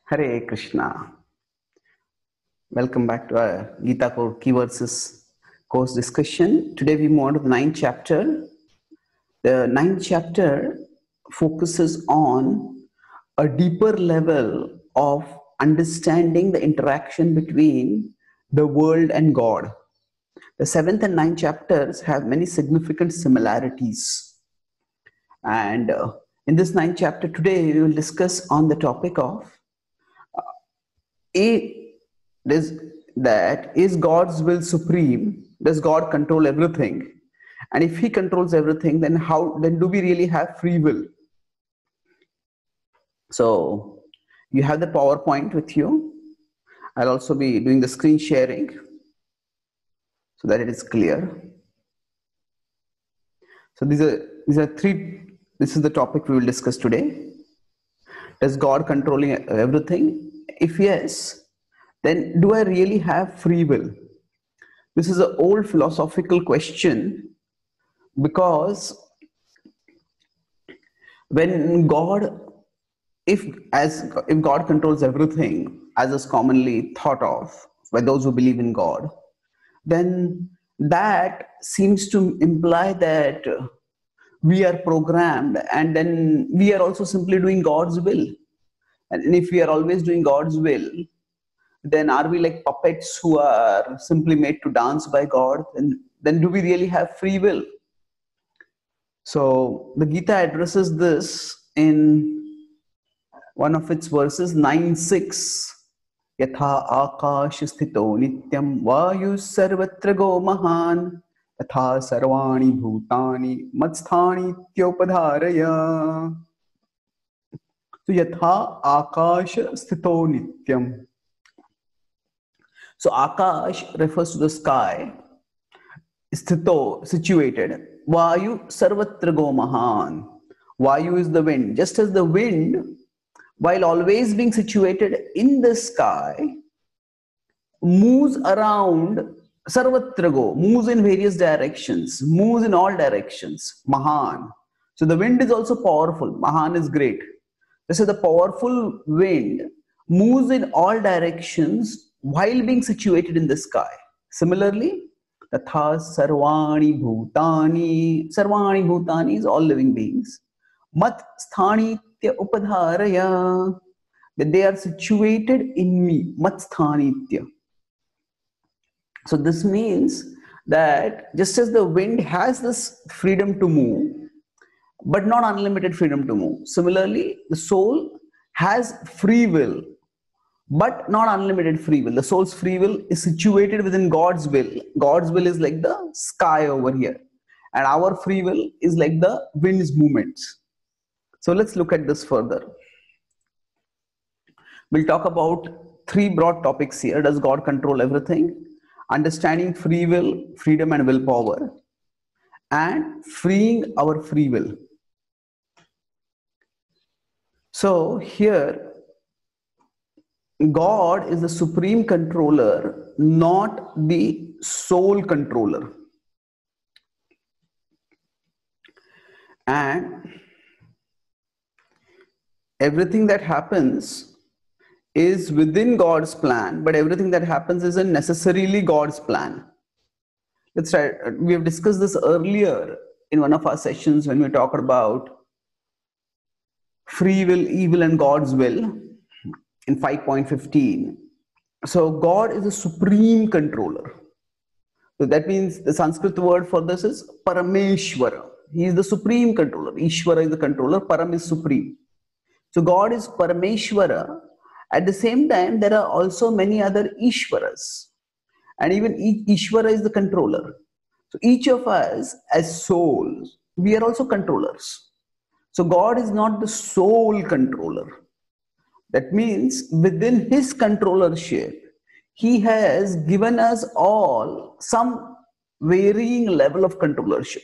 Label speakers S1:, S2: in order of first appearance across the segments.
S1: Hare Krishna. Welcome back to our Gita Core Key Verses course discussion. Today we move on to the ninth chapter. The ninth chapter focuses on a deeper level of understanding the interaction between the world and God. The seventh and ninth chapters have many significant similarities. And in this ninth chapter today, we will discuss on the topic of is God's will supreme? Does God control everything? And if He controls everything, then do we really have free will? So you have the PowerPoint with you. I'll also be doing the screen sharing so that it is clear. So these are three. This is the topic we will discuss today. Does God controlling everything? If yes, then do I really have free will? This is an old philosophical question, because when God, if God controls everything, as is commonly thought of by those who believe in God, then that seems to imply that we are programmed, and then we are also simply doing God's will. And if we are always doing God's will, then are we like puppets who are simply made to dance by God? Then do we really have free will? So the Gita addresses this in one of its verses, 9.6. Yatha akash sthito nityam vayu sarvatra go mahan yatha sarvani bhutani matsthani tyopadharaya. So yatha akash sthito nityam. So Akash refers to the sky. Sthito, situated. Vayu sarvatra go mahan. Vayu is the wind. Just as the wind, while always being situated in the sky, moves around, sarvatra go, moves in various directions, moves in all directions. Mahan. So the wind is also powerful. Mahan is great. This is the powerful wind moves in all directions while being situated in the sky. Similarly, tatha sarvani bhutani is all living beings. Mat sthanitya upadharaya, that they are situated in me. Mat sthanitya. So this means that just as the wind has this freedom to move, but not unlimited freedom to move, similarly, the soul has free will, but not unlimited free will. The soul's free will is situated within God's will. God's will is like the sky over here, and our free will is like the wind's movements. So let's look at this further. We'll talk about three broad topics here. Does God control everything? Understanding free will, freedom and willpower, and freeing our free will. So here, God is the supreme controller, not the sole controller. And everything that happens is within God's plan, but everything that happens isn't necessarily God's plan. Let's try. We have discussed this earlier in one of our sessions when we talked about free will, evil, and God's will in 5.15. So God is the supreme controller. So that means the Sanskrit word for this is Parameshwara. He is the supreme controller. Ishvara is the controller. Param is supreme. So God is Parameshwara. At the same time, there are also many other Ishvaras. And even Ishvara is the controller. So each of us as souls, we are also controllers. So God is not the sole controller. That means within His controllership, He has given us all some varying level of controllership.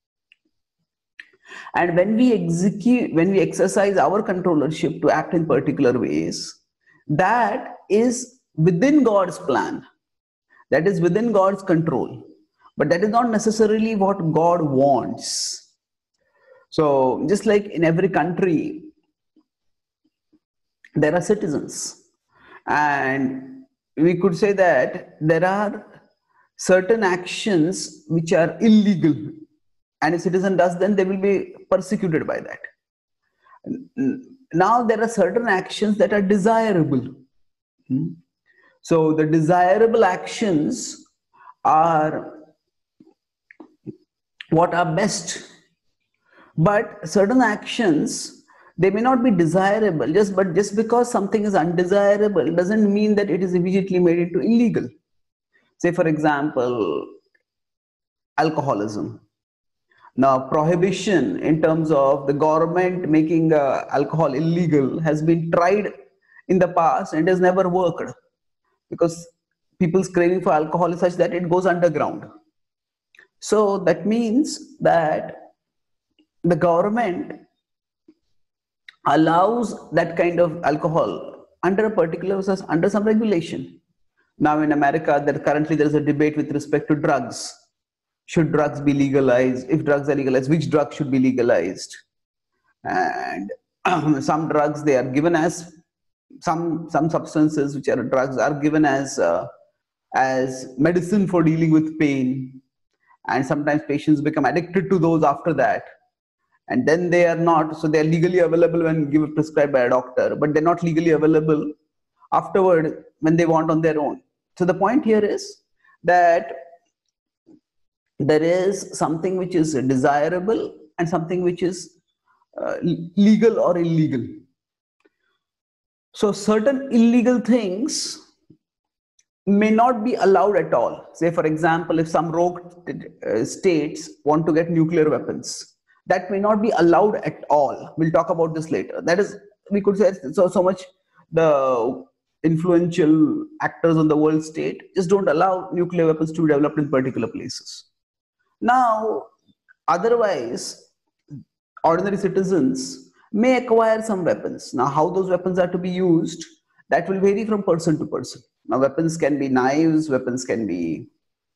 S1: And when we exercise our controllership to act in particular ways, that is within God's plan. That is within God's control. But that is not necessarily what God wants. So just like in every country, there are citizens, and we could say that there are certain actions which are illegal, and a citizen does them, they will be persecuted by that. Now there are certain actions that are desirable. So the desirable actions are what are best, but certain actions, they may not be desirable. Just because something is undesirable doesn't mean that it is immediately made into illegal. Say for example, alcoholism. Now prohibition in terms of the government making alcohol illegal has been tried in the past and it has never worked, because people's craving for alcohol is such that it goes underground. So that means that the government allows that kind of alcohol under a particular, under some regulation. Now in America, there is a debate with respect to drugs. Should drugs be legalized? If drugs are legalized, which drugs should be legalized? And some drugs, they are given as some substances which are drugs are given as medicine for dealing with pain, and sometimes patients become addicted to those after that, and then they are not, so they are legally available when prescribed by a doctor, but they're not legally available afterward when they want on their own. So the point here is that there is something which is desirable and something which is legal or illegal. So certain illegal things may not be allowed at all. Say for example, if some rogue states want to get nuclear weapons, that may not be allowed at all. We'll talk about this later. That is, we could say, so much the influential actors on the world state just don't allow nuclear weapons to be developed in particular places. Now, otherwise, ordinary citizens may acquire some weapons. Now, how those weapons are to be used, that will vary from person to person. Now, weapons can be knives, weapons can be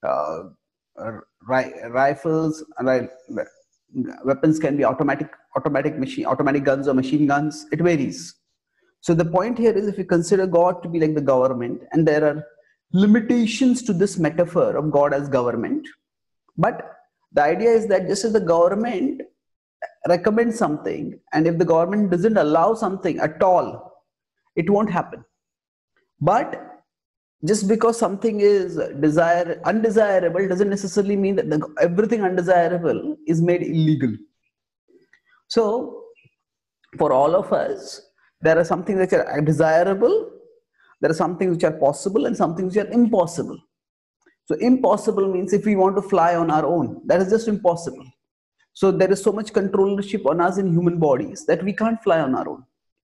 S1: rifles, weapons can be automatic guns or machine guns. It varies. So the point here is, if you consider God to be like the government, and there are limitations to this metaphor of God as government, but the idea is that just as the government recommends something, and if the government doesn't allow something at all, it won't happen. But just because something is undesirable doesn't necessarily mean that everything undesirable is made illegal. So for all of us, there are some things which are desirable, there are some things which are possible, and some things which are impossible. So impossible means if we want to fly on our own, that is just impossible. So there is so much controllership on us in human bodies that we can't fly on our own.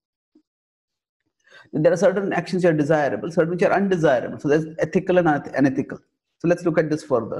S1: There are certain actions which are desirable, certain which are undesirable. So there's ethical and unethical. So let's look at this further.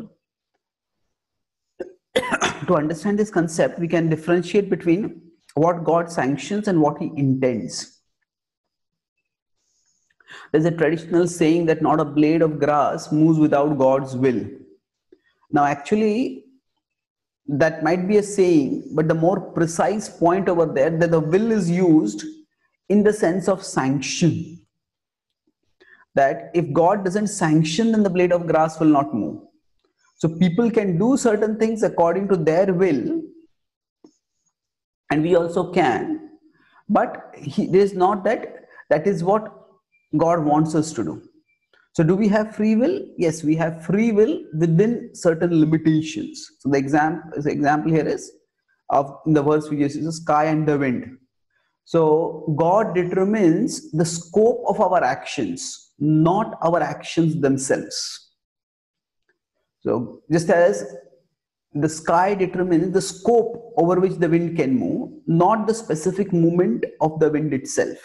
S1: To understand this concept, we can differentiate between what God sanctions and what He intends. There's a traditional saying that not a blade of grass moves without God's will. Now, actually, that might be a saying, but the more precise point over there, that the will is used in the sense of sanction. That if God doesn't sanction, then the blade of grass will not move. So people can do certain things according to their will, and we also can, but it is not that is what God wants us to do. So do we have free will? Yes, we have free will within certain limitations. So the example here is of the verse we use is the sky and the wind. So God determines the scope of our actions, not our actions themselves. So just as the sky determines the scope over which the wind can move, not the specific movement of the wind itself.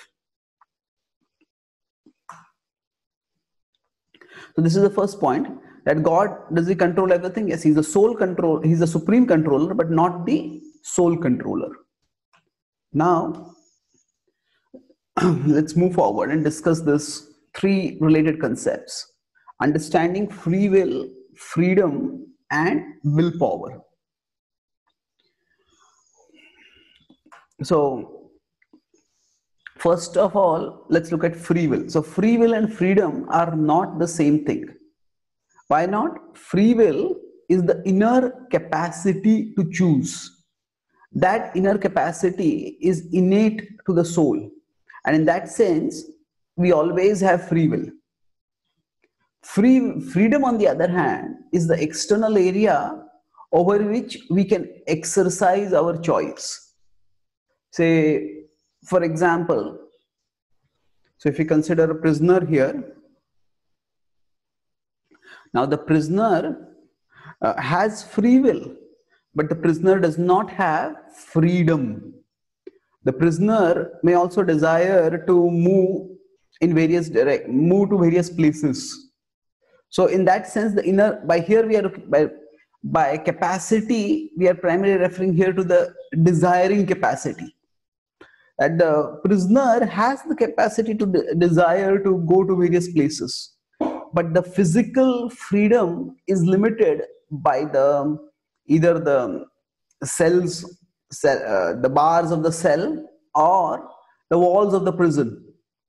S1: So this is the first point, that God, does He control everything? Yes, He's the sole control, He's the supreme controller, but not the sole controller. Now, let's move forward and discuss this three related concepts: understanding free will, freedom, and willpower. So First of all, let's look at free will. So free will and freedom are not the same thing. Why not? Free will is the inner capacity to choose. That inner capacity is innate to the soul. And in that sense, we always have free will. Freedom, on the other hand, is the external area over which we can exercise our choice. Say, for example, so if you consider a prisoner here, now the prisoner has free will, but the prisoner does not have freedom. The prisoner may also desire to move to various places. So in that sense, the inner, by here we are, by capacity, we are primarily referring here to the desiring capacity. That the prisoner has the capacity to desire to go to various places, but the physical freedom is limited by either the the bars of the cell or the walls of the prison.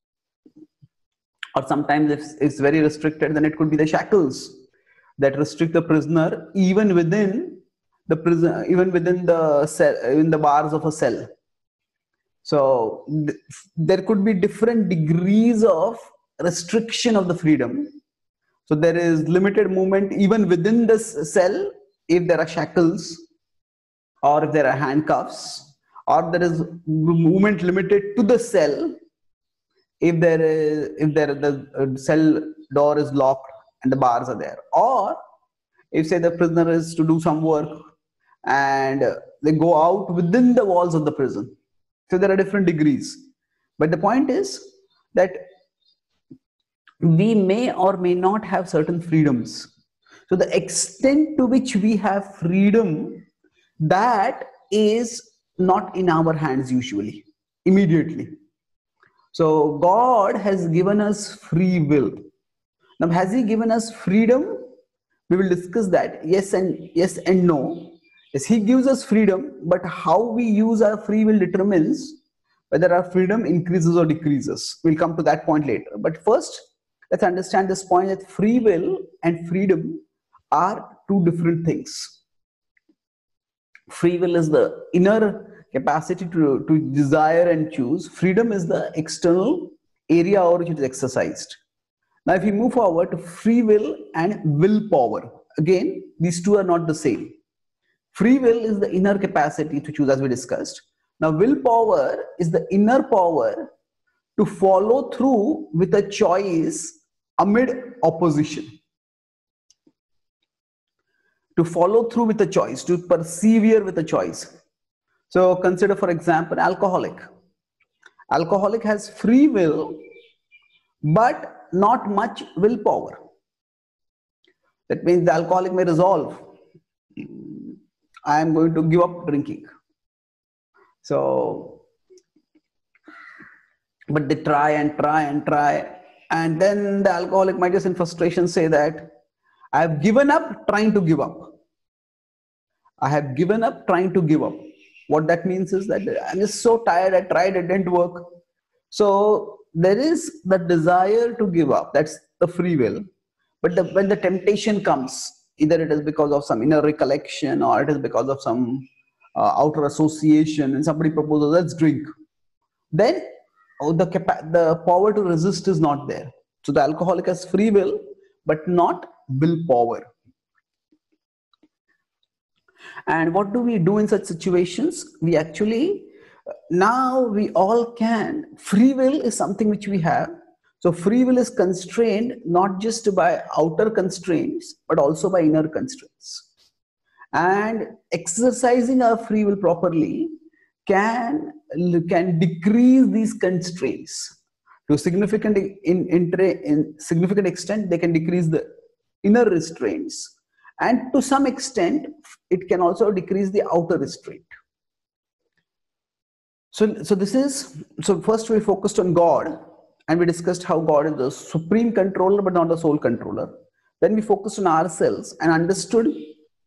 S1: Or sometimes if it's very restricted, then it could be the shackles that restrict the prisoner even within the prison, even within the cell, in the bars of a cell. So there could be different degrees of restriction of the freedom. So there is limited movement even within the cell if there are shackles, or if there are handcuffs, or there is movement limited to the cell if the cell door is locked and the bars are there, or if say the prisoner is to do some work and they go out within the walls of the prison. So there are different degrees, but the point is that we may or may not have certain freedoms. So the extent to which we have freedom, that is not in our hands usually, immediately. So God has given us free will. Now, has He given us freedom? We will discuss that. Yes and no. Yes, He gives us freedom, but how we use our free will determines whether our freedom increases or decreases. We'll come to that point later. But first, let's understand this point that free will and freedom are two different things. Free will is the inner capacity to desire and choose. Freedom is the external area over which it is exercised. Now, if we move forward to free will and willpower, again, these two are not the same. Free will is the inner capacity to choose, as we discussed. Now, willpower is the inner power to follow through with a choice amid opposition. To follow through with a choice, to persevere with a choice. So consider, for example, alcoholic. Alcoholic has free will, but not much willpower. That means the alcoholic may resolve, I am going to give up drinking. So, but they try and try and try, and then the alcoholic might just in frustration say that I have given up trying to give up. I have given up trying to give up. What that means is that I'm just so tired, I tried, it didn't work. So there is the desire to give up, that's the free will. But when the temptation comes, either it is because of some inner recollection or it is because of some outer association, and somebody proposes, let's drink, then the power to resist is not there. So the alcoholic has free will, but not willpower. And what do we do in such situations? We actually, now we all can, free will is something which we have. So free will is constrained not just by outer constraints, but also by inner constraints. And exercising our free will properly can decrease these constraints to significant significant extent. They can decrease the inner restraints, and to some extent it can also decrease the outer restraint. So first we focused on God, and we discussed how God is the supreme controller but not the sole controller. Then we focused on ourselves and understood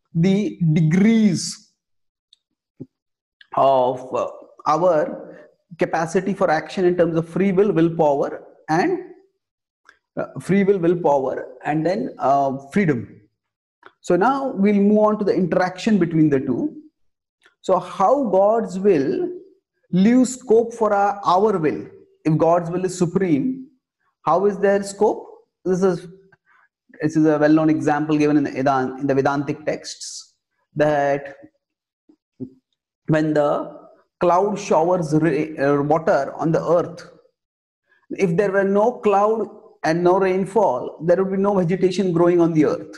S1: the degrees of our capacity for action in terms of free will, willpower, and willpower, and then freedom. So now we'll move on to the interaction between the two. So how God's will leaves scope for our will. If God's will is supreme, how is there scope? This is a well-known example given in the Vedantic texts, that when the cloud showers water on the earth, if there were no cloud and no rainfall, there would be no vegetation growing on the earth.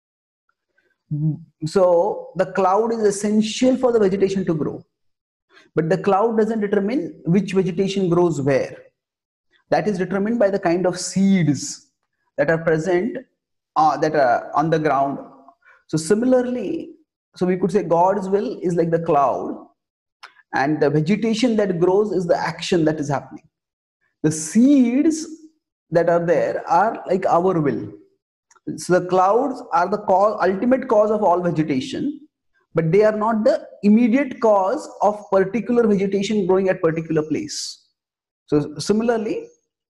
S1: So the cloud is essential for the vegetation to grow, but the cloud doesn't determine which vegetation grows where. That is determined by the kind of seeds that are present, that are on the ground. So similarly, so we could say God's will is like the cloud, and the vegetation that grows is the action that is happening. The seeds that are there are like our will. So the clouds are the ultimate cause of all vegetation, but they are not the immediate cause of particular vegetation growing at particular place. So similarly,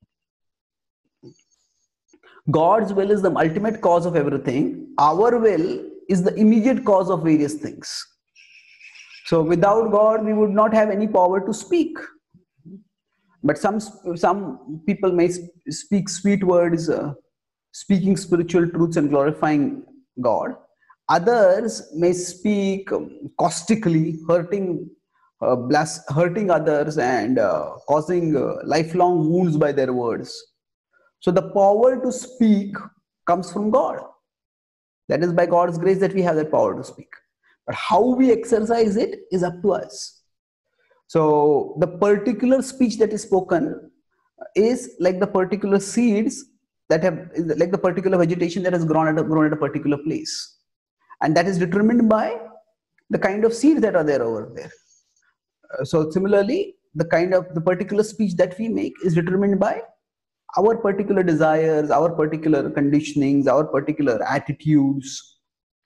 S1: God's will is the ultimate cause of everything. Our will is the immediate cause of various things. So without God, we would not have any power to speak. But some people may speak sweet words, speaking spiritual truths and glorifying God. Others may speak caustically, hurting others and causing lifelong wounds by their words. So the power to speak comes from God. That is by God's grace that we have that power to speak. But how we exercise it is up to us. So the particular speech that is spoken is like the particular seeds that have, like the particular vegetation that has grown at a particular place, and that is determined by the kind of seeds that are there over there. So similarly, the particular speech that we make is determined by our particular desires, our particular conditionings, our particular attitudes.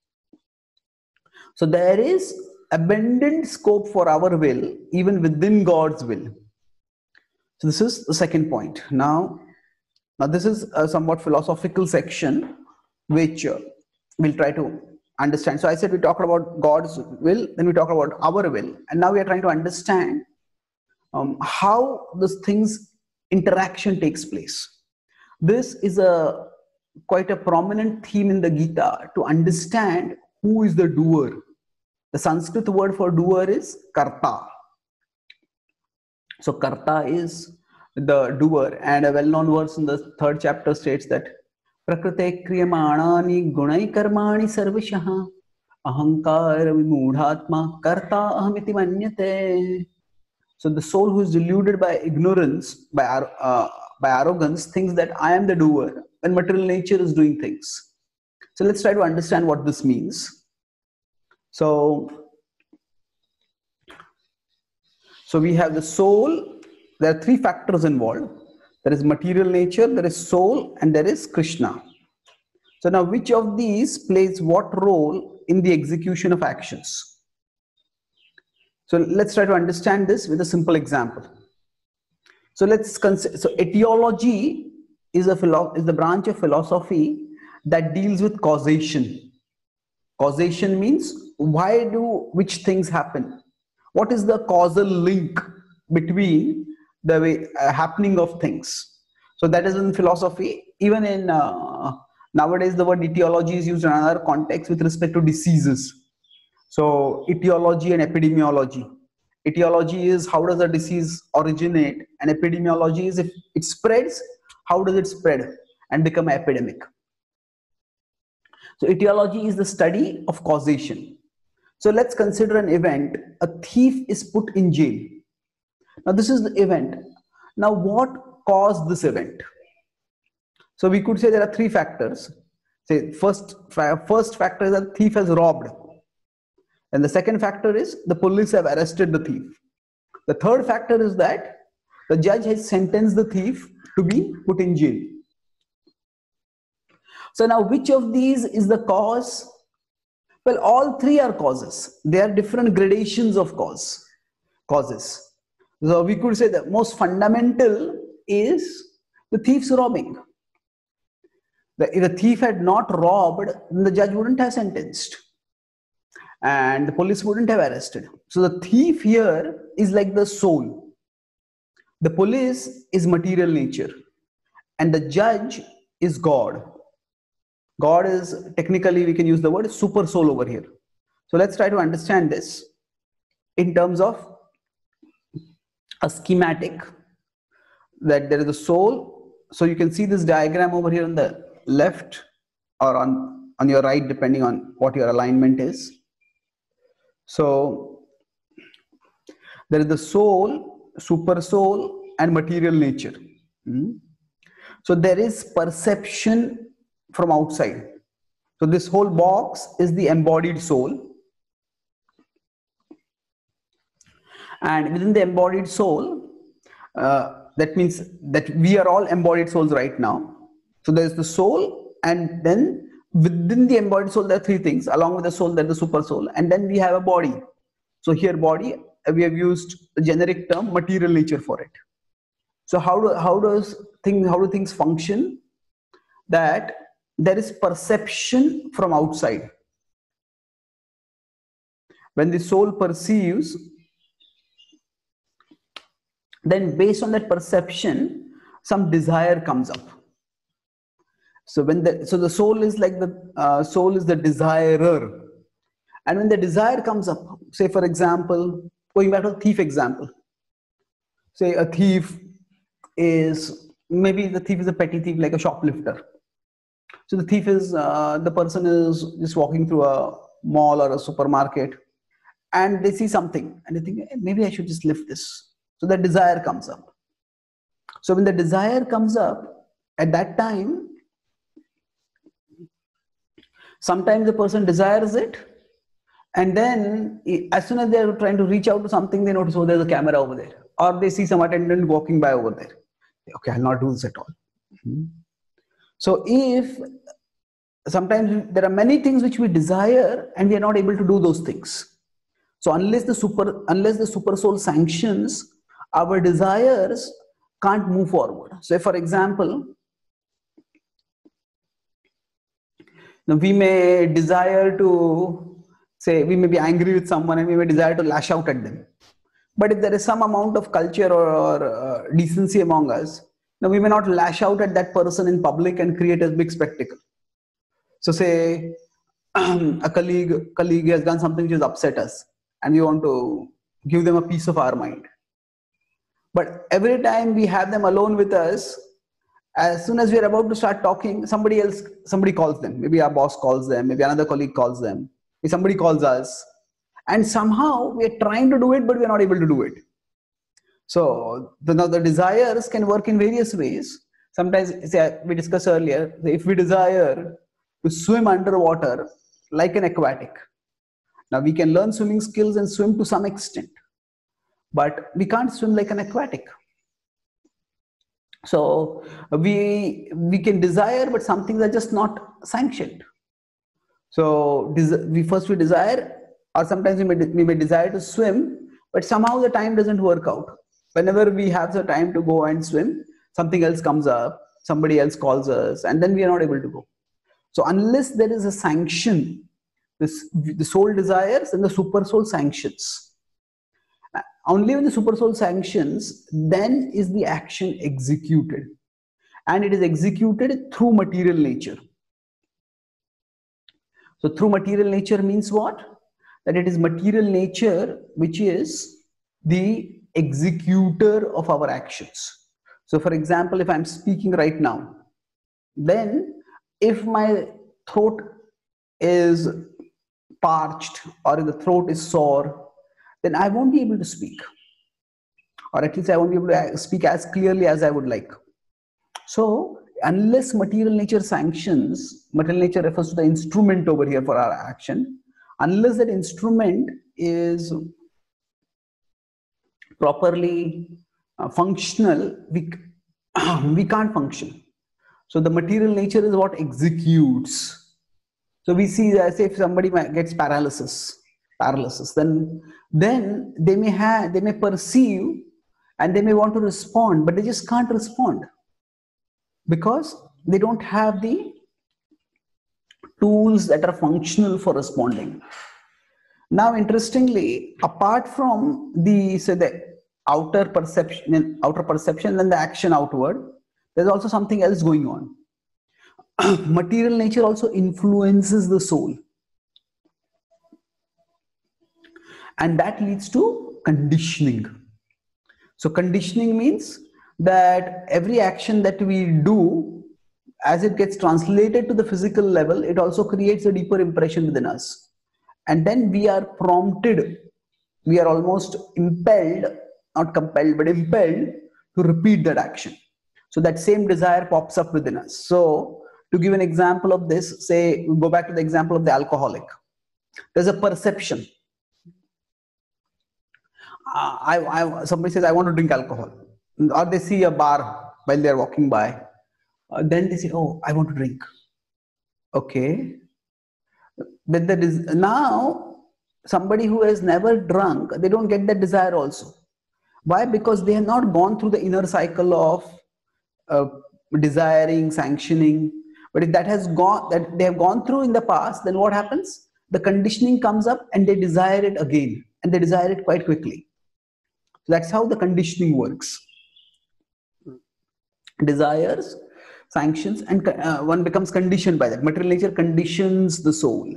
S1: So there is abundant scope for our will even within God's will. So this is the second point. Now this is a somewhat philosophical section which we'll try to understand. So I said we talked about God's will, then we talked about our will, and now we are trying to understand how this things interaction takes place. This is quite a prominent theme in the Gita, to understand who is the doer. The Sanskrit word for doer is karta. So karta is the doer, and a well-known verse in the 3rd chapter states that prakrite kriyamanani gunai karmani sarvashah ahankar vimudhatma karta ahamiti manyate. So the soul who is deluded by ignorance, by arrogance, thinks that I am the doer when material nature is doing things. So let's try to understand what this means. So we have the soul. There are 3 factors involved. There is material nature, there is soul, and there is Krishna. So now which of these plays what role in the execution of actions? So let's try to understand this with a simple example. So let's consider, so etiology is the branch of philosophy that deals with causation. Causation means which things happen? What is the causal link between the happening of things? So that is in philosophy. Even in nowadays, the word etiology is used in another context with respect to diseases. So etiology and epidemiology. Etiology is how does a disease originate, and epidemiology is if it spreads, how does it spread and become an epidemic. So etiology is the study of causation. So let's consider an event. A thief is put in jail. Now this is the event. Now what caused this event? So we could say there are 3 factors. Say first factor is that thief has robbed. And the second factor is the police have arrested the thief. The third factor is that the judge has sentenced the thief to be put in jail. So now which of these is the cause? Well, all 3 are causes. They are different gradations of causes. So we could say the most fundamental is the thief's robbing. If the thief had not robbed, then the judge wouldn't have sentenced and the police wouldn't have arrested. So the thief here is like the soul. The police is material nature and the judge is God. God is, technically we can use the word super soul over here. So let's try to understand this in terms of a schematic, that there is a soul. So you can see this diagram over here on the left or on your right, depending on what your alignment is. So there is the soul, super soul, and material nature. So there is perception from outside. So this whole box is the embodied soul. And within the embodied soul, that means that we are all embodied souls right now. So there's the soul, and then within the embodied soul, there are three things. Along with the soul, there's the super soul, and then we have a body. So here, body, we have used the generic term material nature for it. So how do things function? That there is perception from outside. When the soul perceives, then based on that perception, some desire comes up. So the soul is like the soul is the desirer, and when the desire comes up, say for example, going back to the thief example, say a thief is, maybe the thief is a petty thief, like a shoplifter. So the thief is the person is just walking through a mall or a supermarket, and they see something and they think, maybe I should just lift this. So the desire comes up. So when the desire comes up, at that time, sometimes the person desires it, and then as soon as they're trying to reach out to something, they notice, oh, there's a camera over there, or they see some attendant walking by over there. Okay, I'll not do this at all. So if sometimes there are many things which we desire and we are not able to do those things. So unless the super soul sanctions, our desires can't move forward. So if, for example, we may desire to, say, we may be angry with someone and we may desire to lash out at them. But if there is some amount of culture or decency among us, now we may not lash out at that person in public and create a big spectacle. So say a colleague has done something which has upset us, and we want to give them a piece of our mind. But every time we have them alone with us, as soon as we are about to start talking, somebody calls them. Maybe our boss calls them, maybe another colleague calls them, maybe somebody calls us, and somehow we are trying to do it, but we are not able to do it. So the desires can work in various ways. Sometimes, say, we discussed earlier, if we desire to swim underwater like an aquatic, now we can learn swimming skills and swim to some extent, but we can't swim like an aquatic. So we can desire, but some things are just not sanctioned. So we desire, or sometimes we may desire to swim, but somehow the time doesn't work out. Whenever we have the time to go and swim, something else comes up, somebody else calls us, and then we are not able to go. So unless there is a sanction, the soul desires and the super soul sanctions. Only when the super soul sanctions, then is the action executed. And it is executed through material nature. So through material nature means what? That it is material nature which is the executor of our actions. So for example, if I'm speaking right now, then if my throat is parched or if the throat is sore, then I won't be able to speak, or at least I won't be able to speak as clearly as I would like. So unless material nature sanctions, material nature refers to the instrument over here for our action, unless that instrument is properly functional, we can't function. So the material nature is what executes. So we see that, say, if somebody gets paralysis, then they may perceive and they may want to respond, but they just can't respond because they don't have the tools that are functional for responding. Now, interestingly, apart from the outer perception and the action outward, there's also something else going on. Material nature also influences the soul, and that leads to conditioning. So conditioning means that every action that we do, as it gets translated to the physical level, it also creates a deeper impression within us. And then we are prompted, we are almost impelled, not compelled, but impelled to repeat that action. So that same desire pops up within us. So to give an example of this, say, we go back to the example of the alcoholic. There's a perception. Somebody says, I want to drink alcohol. Or they see a bar while they're walking by. Then they say, oh, I want to drink. Okay. But now, somebody who has never drunk, they don't get that desire also. Why? Because they have not gone through the inner cycle of desiring, sanctioning. But if that they have gone through in the past, then what happens? The conditioning comes up and they desire it again. And they desire it quite quickly. So that's how the conditioning works. Desires, sanctions, and one becomes conditioned by that. Material nature conditions the soul.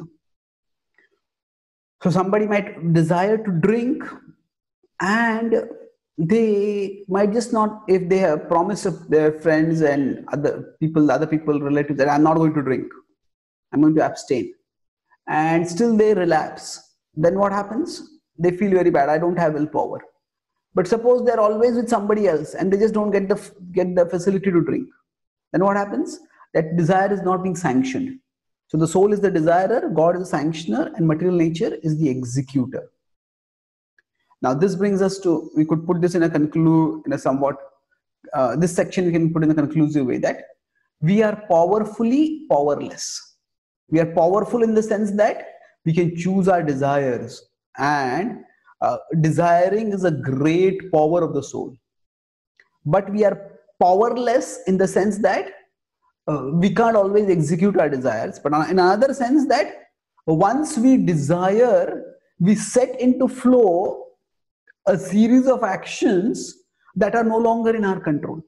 S1: So somebody might desire to drink, and they might just not, if they have promised their friends and other people, relatives, that I'm not going to drink, I'm going to abstain, and still they relapse. Then what happens? They feel very bad. I don't have willpower. But suppose they're always with somebody else and they just don't get the facility to drink. Then what happens? That desire is not being sanctioned. So the soul is the desirer, God is the sanctioner, and material nature is the executor. Now this brings us to, we could put this in a somewhat, this section we can put in a conclusive way, that we are powerfully powerless. We are powerful in the sense that we can choose our desires, and desiring is a great power of the soul. But we are powerless in the sense that we can't always execute our desires. But in another sense, that once we desire, we set into flow a series of actions that are no longer in our control.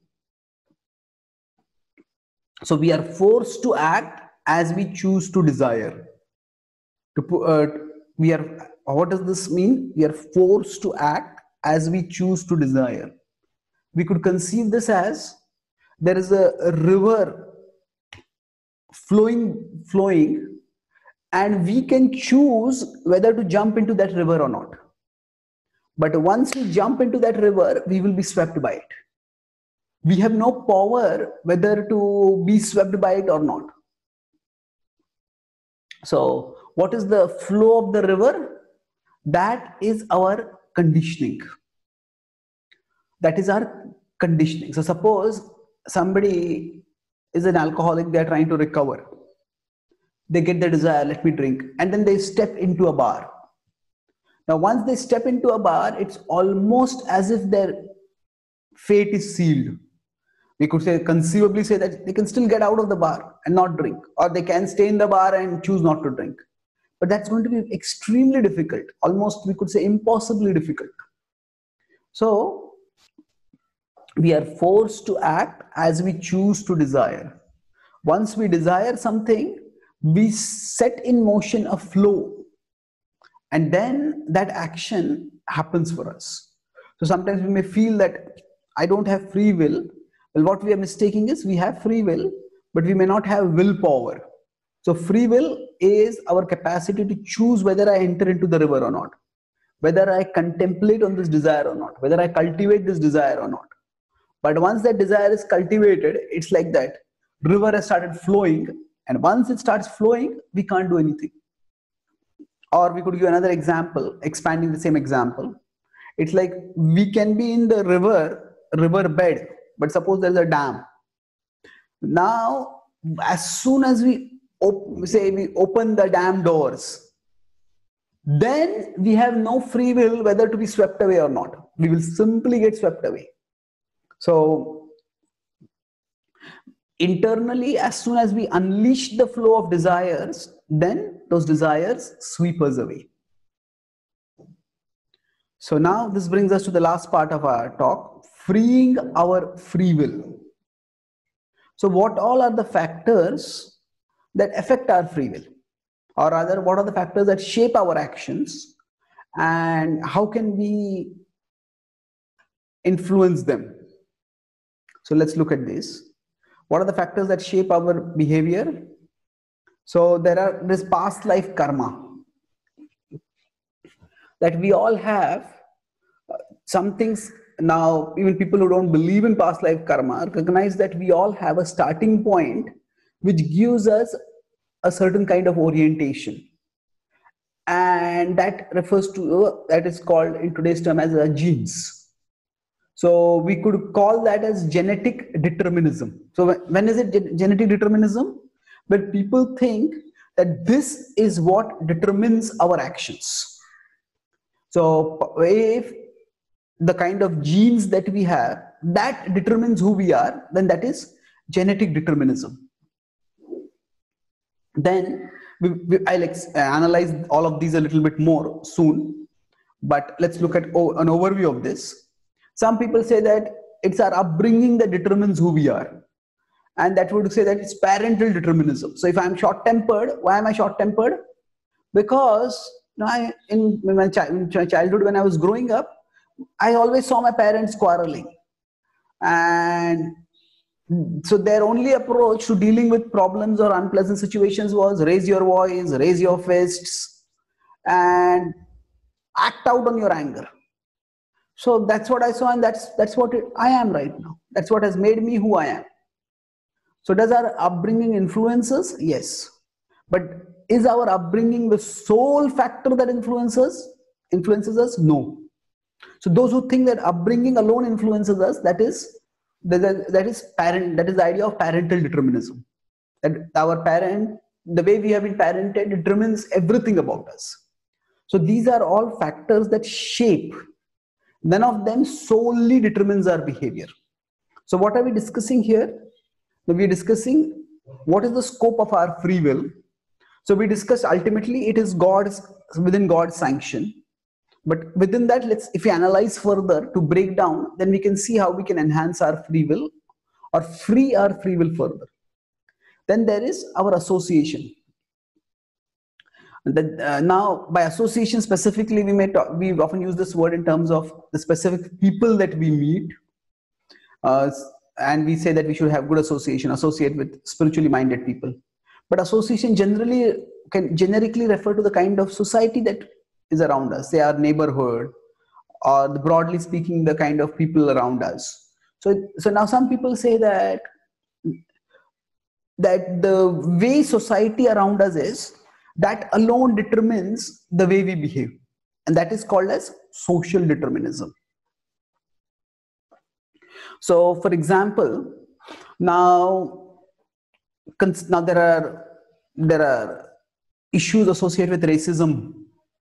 S1: So we are forced to act as we choose to desire. What does this mean? We are forced to act as we choose to desire. We could conceive this as there is a river flowing, and we can choose whether to jump into that river or not. But once we jump into that river, we will be swept by it. We have no power whether to be swept by it or not. So what is the flow of the river? That is our conditioning. That is our conditioning. So suppose somebody is an alcoholic, they are trying to recover. They get the desire, let me drink, and then they step into a bar. Now once they step into a bar, it's almost as if their fate is sealed. We could conceivably say that they can still get out of the bar and not drink, or they can stay in the bar and choose not to drink. But that's going to be extremely difficult, almost we could say impossibly difficult. So we are forced to act as we choose to desire. Once we desire something, we set in motion a flow, and then that action happens for us. So sometimes we may feel that I don't have free will. Well, what we are mistaking is we have free will, but we may not have willpower. So free will is our capacity to choose whether I enter into the river or not, whether I contemplate on this desire or not, whether I cultivate this desire or not. But once that desire is cultivated, it's like that river has started flowing, and once it starts flowing, we can't do anything. Or we could give another example, expanding the same example. It's like we can be in the river bed, but suppose there's a dam. Now, as soon as we open the dam doors, then we have no free will whether to be swept away or not. we will simply get swept away. So internally, as soon as we unleash the flow of desires, then those desires sweep us away. So now this brings us to the last part of our talk, freeing our free will. So what all are the factors that affect our free will? Or rather, what are the factors that shape our actions, and how can we influence them? So let's look at this. What are the factors that shape our behavior? So there's past life karma that we all have. Some things now, even people who don't believe in past life karma recognize that we all have a starting point which gives us a certain kind of orientation, and that refers to that is called in today's term as genes. So we could call that as genetic determinism. So when is it genetic determinism? When people think that this is what determines our actions. So if the kind of genes that we have that determines who we are, then that is genetic determinism. Then I'll analyze all of these a little bit more soon, but let's look at an overview of this. Some people say that it's our upbringing that determines who we are, and that would say that it's parental determinism. So if I'm short-tempered, why am I short-tempered? Because in my childhood, when I was growing up, I always saw my parents quarreling, and so their only approach to dealing with problems or unpleasant situations was raise your voice, raise your fists, and act out on your anger. So that's what I saw, and that's what I am right now. That's what has made me who I am. So does our upbringing influence us? Yes. But is our upbringing the sole factor that influences us? No. So those who think that upbringing alone influences us, that is the idea of parental determinism. That our parent, the way we have been parented, determines everything about us. So these are all factors that shape. None of them solely determines our behavior. So what are we discussing here? We are discussing what is the scope of our free will. So we discussed ultimately it is within God's sanction. But within that, if we analyze further to break down, then we can see how we can enhance our free will or free our free will further. Then there is our association. Now, by association specifically, we often use this word in terms of the specific people that we meet, and we say that we should have good associate with spiritually minded people. But association can generically refer to the kind of society that is around us, say our neighborhood, or broadly speaking, the kind of people around us. So now some people say that the way society around us is, that alone determines the way we behave, and that is called as social determinism. So for example, now there are issues associated with racism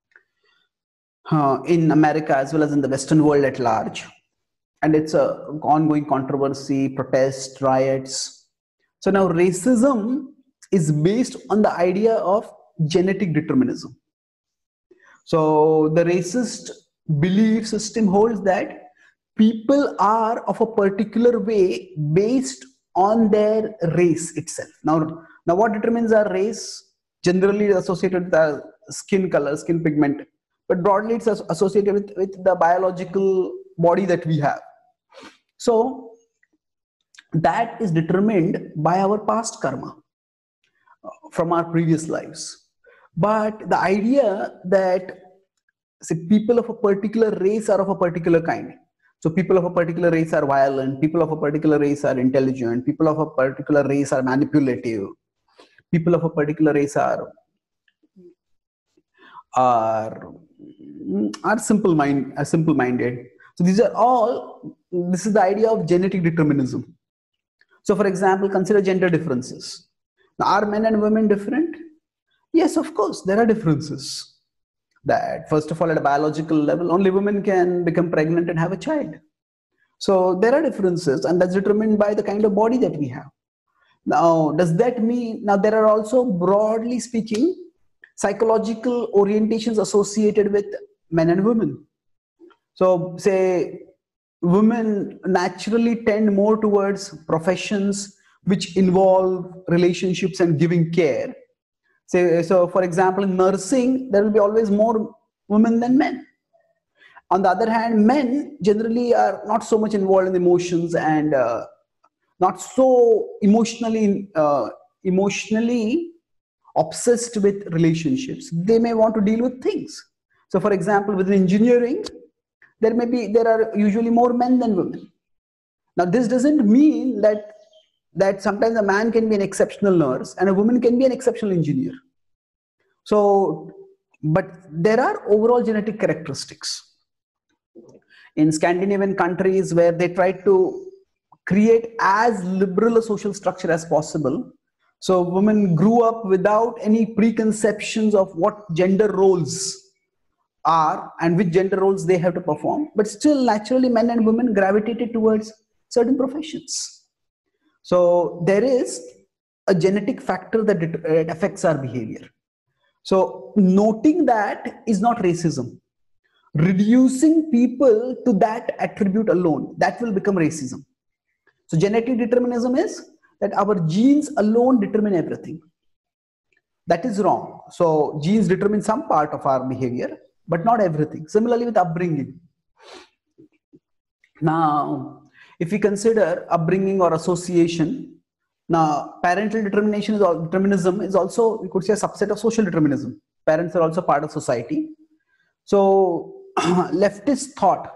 S1: in America as well as in the Western world at large, and it's a ongoing controversy, protests, riots. So now racism is based on the idea of genetic determinism. So the racist belief system holds that people are of a particular way based on their race itself. Now what determines our race? Generally associated with our skin color, skin pigment, but broadly it's associated with the biological body that we have. So that is determined by our past karma from our previous lives. But the idea that people of a particular race are of a particular kind. So people of a particular race are violent, people of a particular race are intelligent, people of a particular race are manipulative, people of a particular race are simple-minded. So this is the idea of genetic determinism. So for example, consider gender differences. Now, are men and women different? Yes, of course, there are differences. That first of all, at a biological level, only women can become pregnant and have a child. So there are differences, and that's determined by the kind of body that we have. Now, does that mean, now there are also, broadly speaking, psychological orientations associated with men and women. So say women naturally tend more towards professions which involve relationships and giving care. Say, so for example, in nursing, there will be always more women than men. On the other hand, men generally are not so much involved in emotions and not so emotionally obsessed with relationships. They may want to deal with things. So for example, within engineering, there are usually more men than women. Now this doesn't mean that sometimes a man can be an exceptional nurse and a woman can be an exceptional engineer. So, but there are overall genetic characteristics. In Scandinavian countries, where they try to create as liberal a social structure as possible, so women grew up without any preconceptions of what gender roles are and which gender roles they have to perform, but still naturally men and women gravitated towards certain professions. So there is a genetic factor that it affects our behavior. So noting that is not racism. Reducing people to that attribute alone, that will become racism. So genetic determinism is that our genes alone determine everything. That is wrong. So genes determine some part of our behavior, but not everything. Similarly with upbringing. Now, if we consider upbringing or association, now parental determinism is also, we could say, a subset of social determinism. Parents are also part of society. So leftist thought.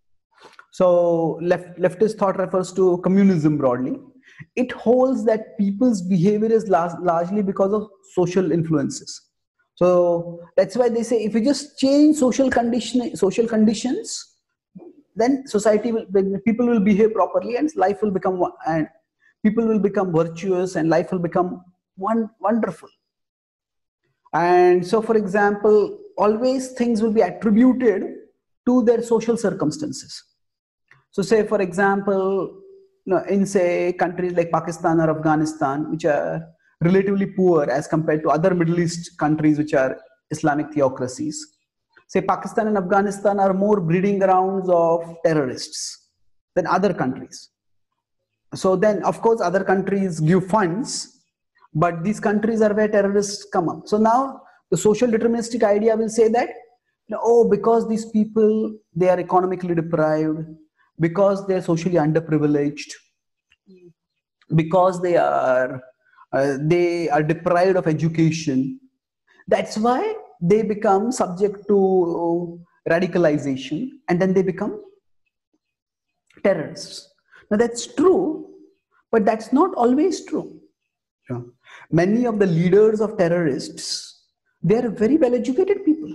S1: So leftist thought refers to communism broadly. It holds that people's behavior is largely because of social influences. So that's why they say if you just change social conditions, then people will behave properly, and life will become, and people will become virtuous, and life will become wonderful. And so, for example, always things will be attributed to their social circumstances. So say, for example, in say countries like Pakistan or Afghanistan, which are relatively poor as compared to other Middle East countries which are Islamic theocracies, say Pakistan and Afghanistan are more breeding grounds of terrorists than other countries. So then, of course, other countries give funds, but these countries are where terrorists come up. So now the social deterministic idea will say that, oh, because these people, they are economically deprived, because they are socially underprivileged, because they are deprived of education, that's why they become subject to radicalization, and then they become terrorists. Now that's true, but that's not always true. Many of the leaders of terrorists, they are very well educated people.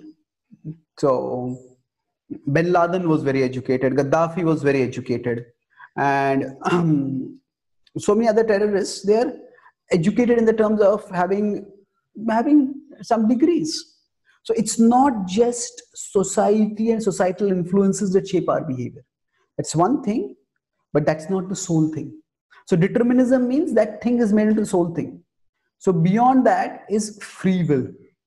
S1: So Bin Laden was very educated, Gaddafi was very educated, and so many other terrorists, they are educated in the terms of having some degrees. So it's not just society and societal influences that shape our behavior. That's one thing, but that's not the sole thing. So determinism means that thing is made into the sole thing. So beyond that is free will.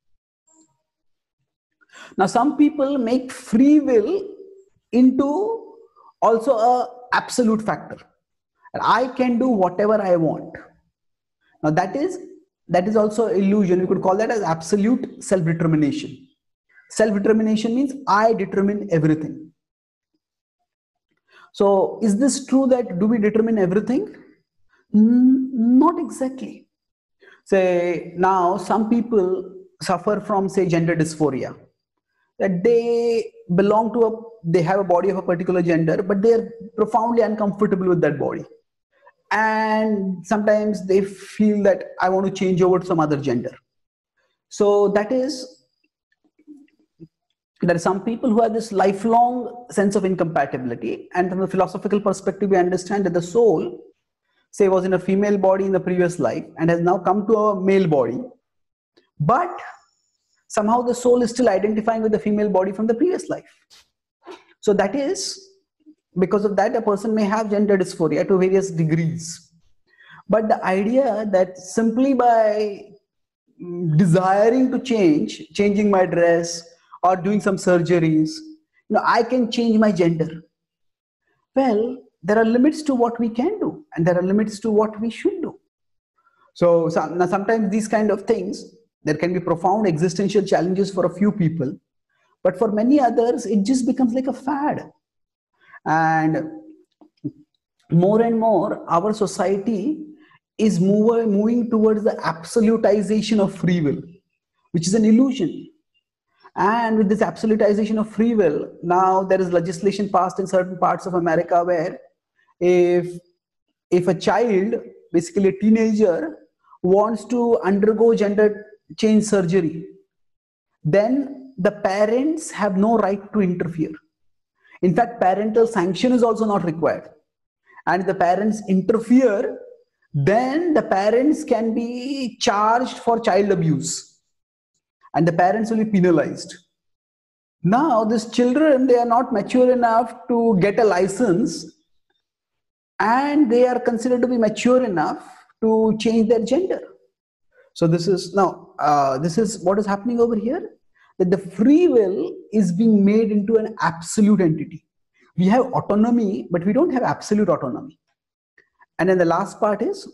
S1: Now some people make free will into also a absolute factor, and I can do whatever I want. Now that is also illusion. You could call that as absolute self-determination. Self-determination means I determine everything. So is this true that do we determine everything? Not exactly. Say now some people suffer from, say, gender dysphoria, that they have a body of a particular gender, but they're profoundly uncomfortable with that body. And sometimes they feel that I want to change over to some other gender. So there are some people who have this lifelong sense of incompatibility, and from a philosophical perspective, we understand that the soul, say, was in a female body in the previous life and has now come to a male body, but somehow the soul is still identifying with the female body from the previous life. So that is, because of that, a person may have gender dysphoria to various degrees. But the idea that simply by desiring to changing my dress or doing some surgeries, I can change my gender. Well, there are limits to what we can do, and there are limits to what we should do. So sometimes these kind of things, there can be profound existential challenges for a few people, but for many others, it just becomes like a fad. And more, our society is moving towards the absolutization of free will, which is an illusion. And with this absolutization of free will, now there is legislation passed in certain parts of America where if a child, basically a teenager, wants to undergo gender change surgery, then the parents have no right to interfere. In fact, parental sanction is also not required. And if the parents interfere, then the parents can be charged for child abuse and the parents will be penalized. Now, these children, they are not mature enough to get a license, and they are considered to be mature enough to change their gender. So this is what is happening over here, that the free will is being made into an absolute entity. We have autonomy, but we don't have absolute autonomy. And then the last part is,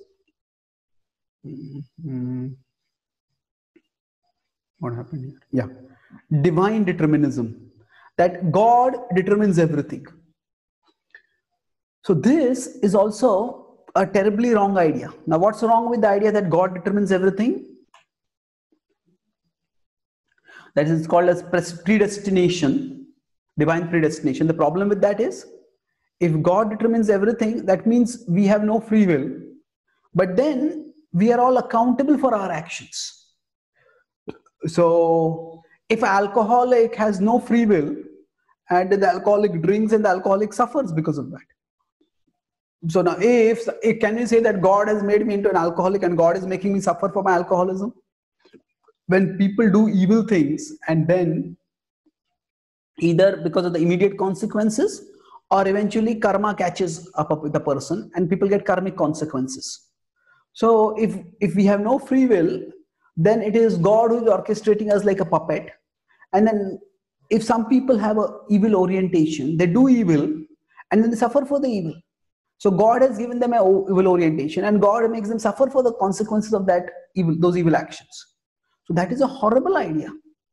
S1: what happened here? Yeah, divine determinism, that God determines everything. So this is also a terribly wrong idea. Now, what's wrong with the idea that God determines everything? That is called as predestination, divine predestination. The problem with that is, if God determines everything, that means we have no free will, but then we are all accountable for our actions. So if an alcoholic has no free will and the alcoholic drinks and the alcoholic suffers because of that. So now can you say that God has made me into an alcoholic and God is making me suffer for my alcoholism? When people do evil things and then either because of the immediate consequences or eventually karma catches up with the person and people get karmic consequences. So if we have no free will, then it is God who is orchestrating us like a puppet. And then if some people have an evil orientation, they do evil and then they suffer for the evil. So God has given them an evil orientation and God makes them suffer for the consequences of that evil, those evil actions. So that is a horrible idea.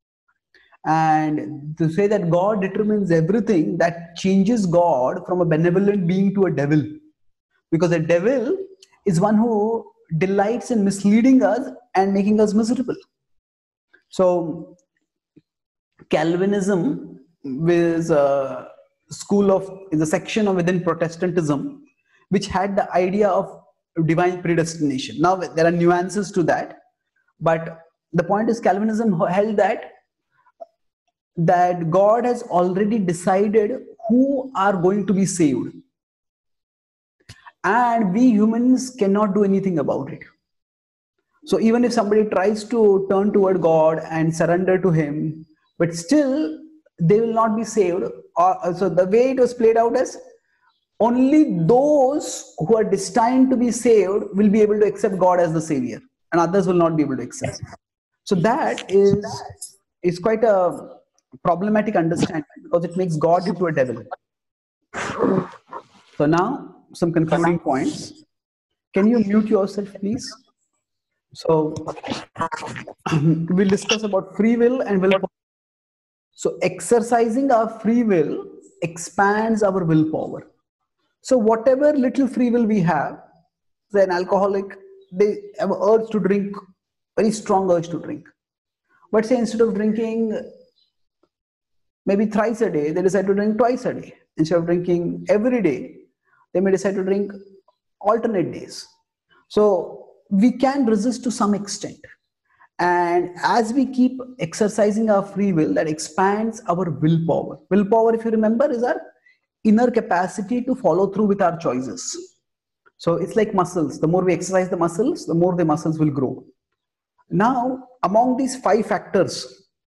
S1: And to say that God determines everything, that changes God from a benevolent being to a devil. Because a devil is one who delights in misleading us and making us miserable. So Calvinism is a section within Protestantism which had the idea of divine predestination. Now there are nuances to that, but the point is Calvinism held that God has already decided who are going to be saved. And we humans cannot do anything about it. So even if somebody tries to turn toward God and surrender to Him, but still they will not be saved. So the way it was played out is only those who are destined to be saved will be able to accept God as the Savior, and others will not be able to accept. So that is quite a problematic understanding because it makes God into a devil. So now some concluding points. Can you mute yourself, please? So we'll discuss about free will and willpower. So exercising our free will expands our willpower. So whatever little free will we have, say an alcoholic, they have an urge to drink, very strong urge to drink. But say instead of drinking maybe thrice a day, they decide to drink twice a day. Instead of drinking every day, they may decide to drink alternate days. So we can resist to some extent. And as we keep exercising our free will, that expands our willpower. Willpower, if you remember, is our inner capacity to follow through with our choices. So it's like muscles. The more we exercise the muscles, the more the muscles will grow. Now, among these 5 factors,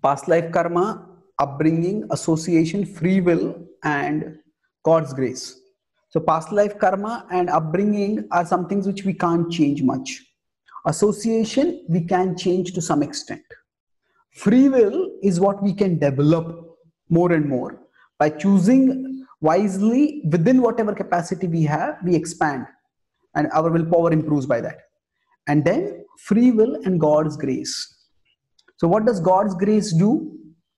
S1: Past life karma, upbringing, association, free will, and God's grace. So past life karma and upbringing are some things which we can't change much. Association, we can change to some extent. Free will is what we can develop more and more. By choosing wisely within whatever capacity we have, we expand and our willpower improves by that. And then free will and God's grace. So what does God's grace do?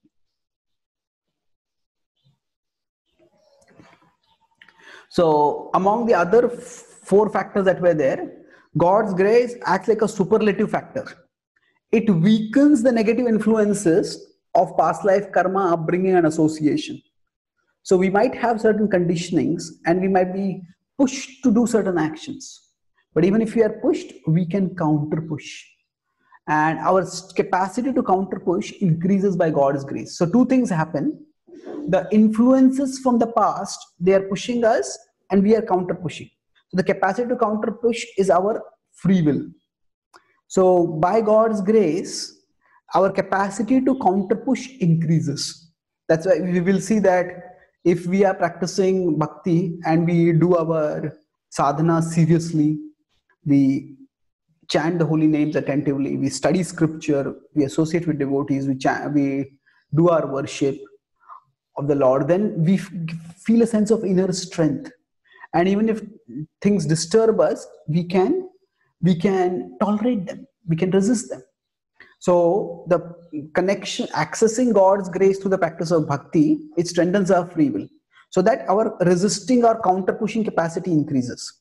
S1: So among the other four factors that were there, God's grace acts like a superlative factor. It weakens the negative influences of past life karma, upbringing, and association. So we might have certain conditionings and we might be pushed to do certain actions. But even if we are pushed, we can counter push. And our capacity to counter push increases by God's grace. So two things happen. The influences from the past, they are pushing us and we are counter pushing. So the capacity to counter push is our free will. So by God's grace, our capacity to counter push increases. That's why we will see that if we are practicing bhakti and we do our sadhana seriously, we chant the holy names attentively, we study scripture, we associate with devotees, we do our worship of the Lord, then we feel a sense of inner strength. And even if things disturb us, we can tolerate them, we can resist them. So the connection, accessing God's grace through the practice of bhakti, it strengthens our free will, so that our resisting or counter pushing capacity increases.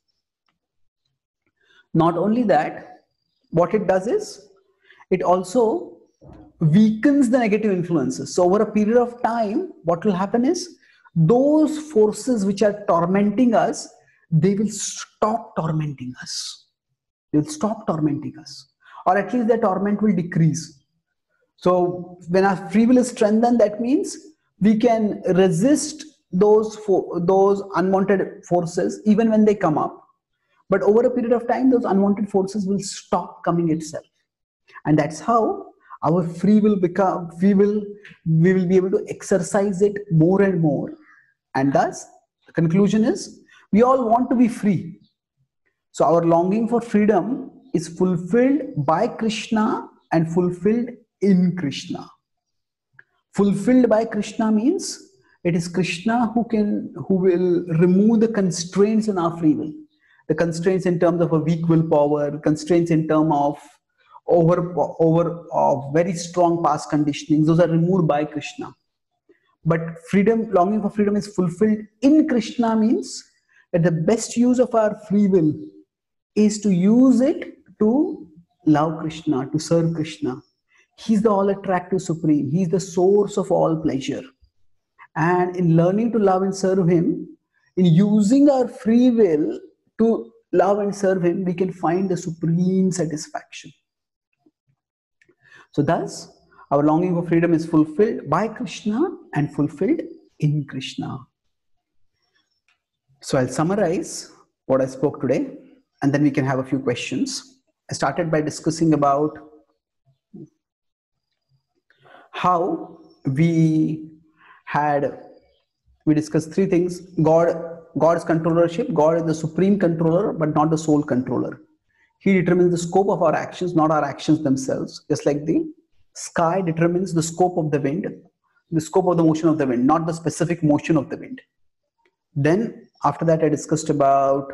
S1: Not only that, what it does is, it also weakens the negative influences. So over a period of time, what will happen is, those forces which are tormenting us, they will stop tormenting us. They will stop tormenting us. Or at least their torment will decrease. So when our free will is strengthened, that means we can resist those unwanted forces even when they come up. But over a period of time, those unwanted forces will stop coming itself. And that's how our free will become, we will be able to exercise it more and more. And thus, the conclusion is, we all want to be free. So our longing for freedom is fulfilled by Krishna and fulfilled in Krishna. Fulfilled by Krishna means it is Krishna who will remove the constraints in our free will. The constraints in terms of a weak willpower, constraints in terms of very strong past conditionings, those are removed by Krishna. But freedom, longing for freedom is fulfilled in Krishna means that the best use of our free will is to use it to love Krishna, to serve Krishna. He's the all-attractive supreme. He's the source of all pleasure. And in learning to love and serve him, in using our free will to love and serve him, we can find the supreme satisfaction. So thus, our longing for freedom is fulfilled by Krishna and fulfilled in Krishna. So I'll summarize what I spoke today, and then we can have a few questions. I started by discussing about how we discussed three things. God's controllership. God is the supreme controller, but not the sole controller. He determines the scope of our actions, not our actions themselves. Just like the sky determines the scope of the wind, the scope of the motion of the wind, not the specific motion of the wind. Then after that, I discussed about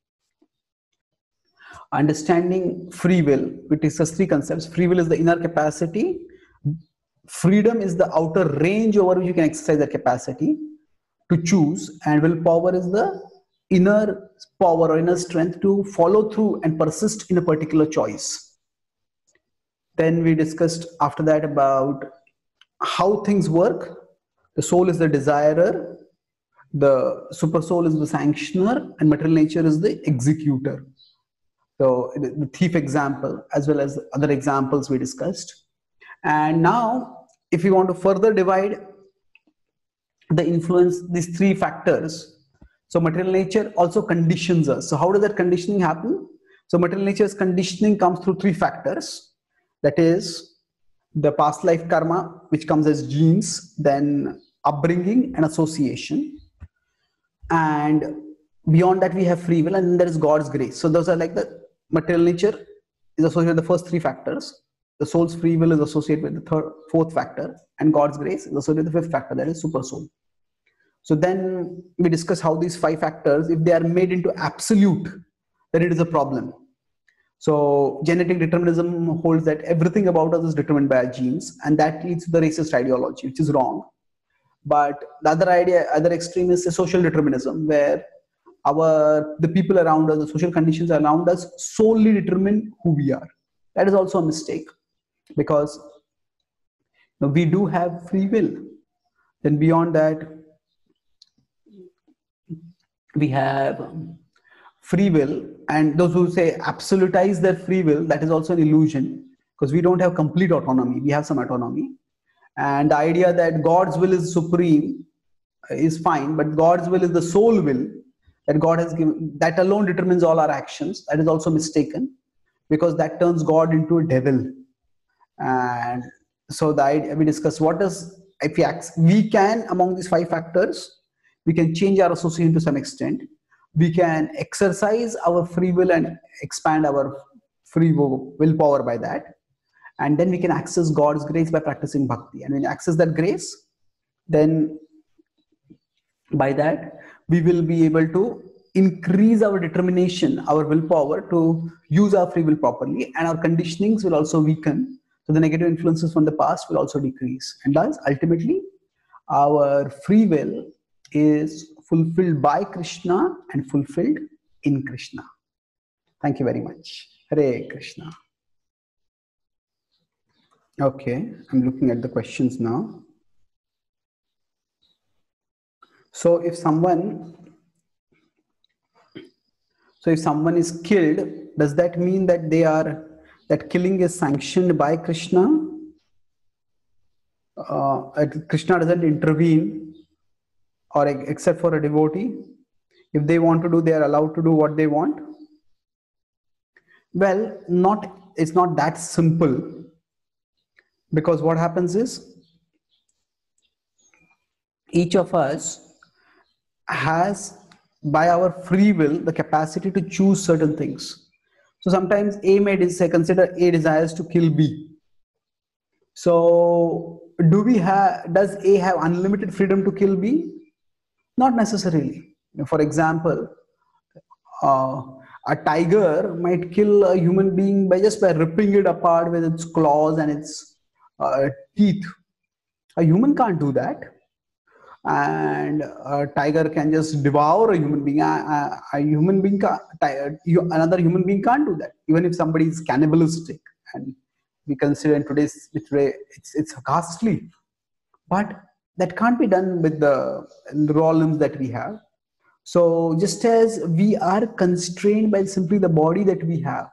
S1: understanding free will. We discussed three concepts. Free will is the inner capacity. Freedom is the outer range over which you can exercise that capacity to choose. And willpower is the inner power or inner strength to follow through and persist in a particular choice. Then we discussed after that about how things work. The soul is the desirer, the super soul is the sanctioner, and material nature is the executor. So the thief example, as well as other examples we discussed. And now, if you want to further divide the influence, these three factors, so material nature also conditions us. So how does that conditioning happen? So material nature's conditioning comes through three factors. That is the past life karma, which comes as genes, then upbringing and association. And beyond that, we have free will, and then there is God's grace. So those are like the material nature is associated with the first three factors. The soul's free will is associated with the fourth factor, and God's grace is associated with the fifth factor, that is super soul. So then we discuss how these five factors, if they are made into absolute, then it is a problem. So genetic determinism holds that everything about us is determined by our genes, and that leads to the racist ideology, which is wrong. But the other idea, other extreme is social determinism, where the people around us, the social conditions around us solely determine who we are. That is also a mistake, because we do have free will. Then beyond that, we have free will, and those who say absolutize their free will, that is also an illusion, because we don't have complete autonomy. We have some autonomy. And the idea that God's will is supreme is fine, but God's will is the sole will that God has given, that alone determines all our actions. That is also mistaken, because that turns God into a devil. And so the idea, we discuss what is, if we can, among these five factors, we can change our association to some extent. We can exercise our free will and expand our free willpower by that. And then we can access God's grace by practicing bhakti. And when you access that grace, then by that, we will be able to increase our determination, our willpower to use our free will properly, and our conditionings will also weaken. So the negative influences from the past will also decrease. And thus, ultimately, our free will is fulfilled by Krishna and fulfilled in Krishna. Thank you very much. Hare Krishna. Okay, I'm looking at the questions now. So if someone is killed, does that mean that that killing is sanctioned by Krishna? Krishna doesn't intervene, or except for a devotee. If they want to do, they are allowed to do what they want. Well, it's not that simple. Because what happens is, each of us has, by our free will, the capacity to choose certain things. So sometimes consider A desires to kill B. So does A have unlimited freedom to kill B? Not necessarily. For example, a tiger might kill a human being by ripping it apart with its claws and its teeth. A human can't do that. And a tiger can just devour a human being. Another human being can't do that. Even if somebody is cannibalistic, and we consider in today's way, it's ghastly. But that can't be done with the raw limbs that we have. So just as we are constrained by simply the body that we have,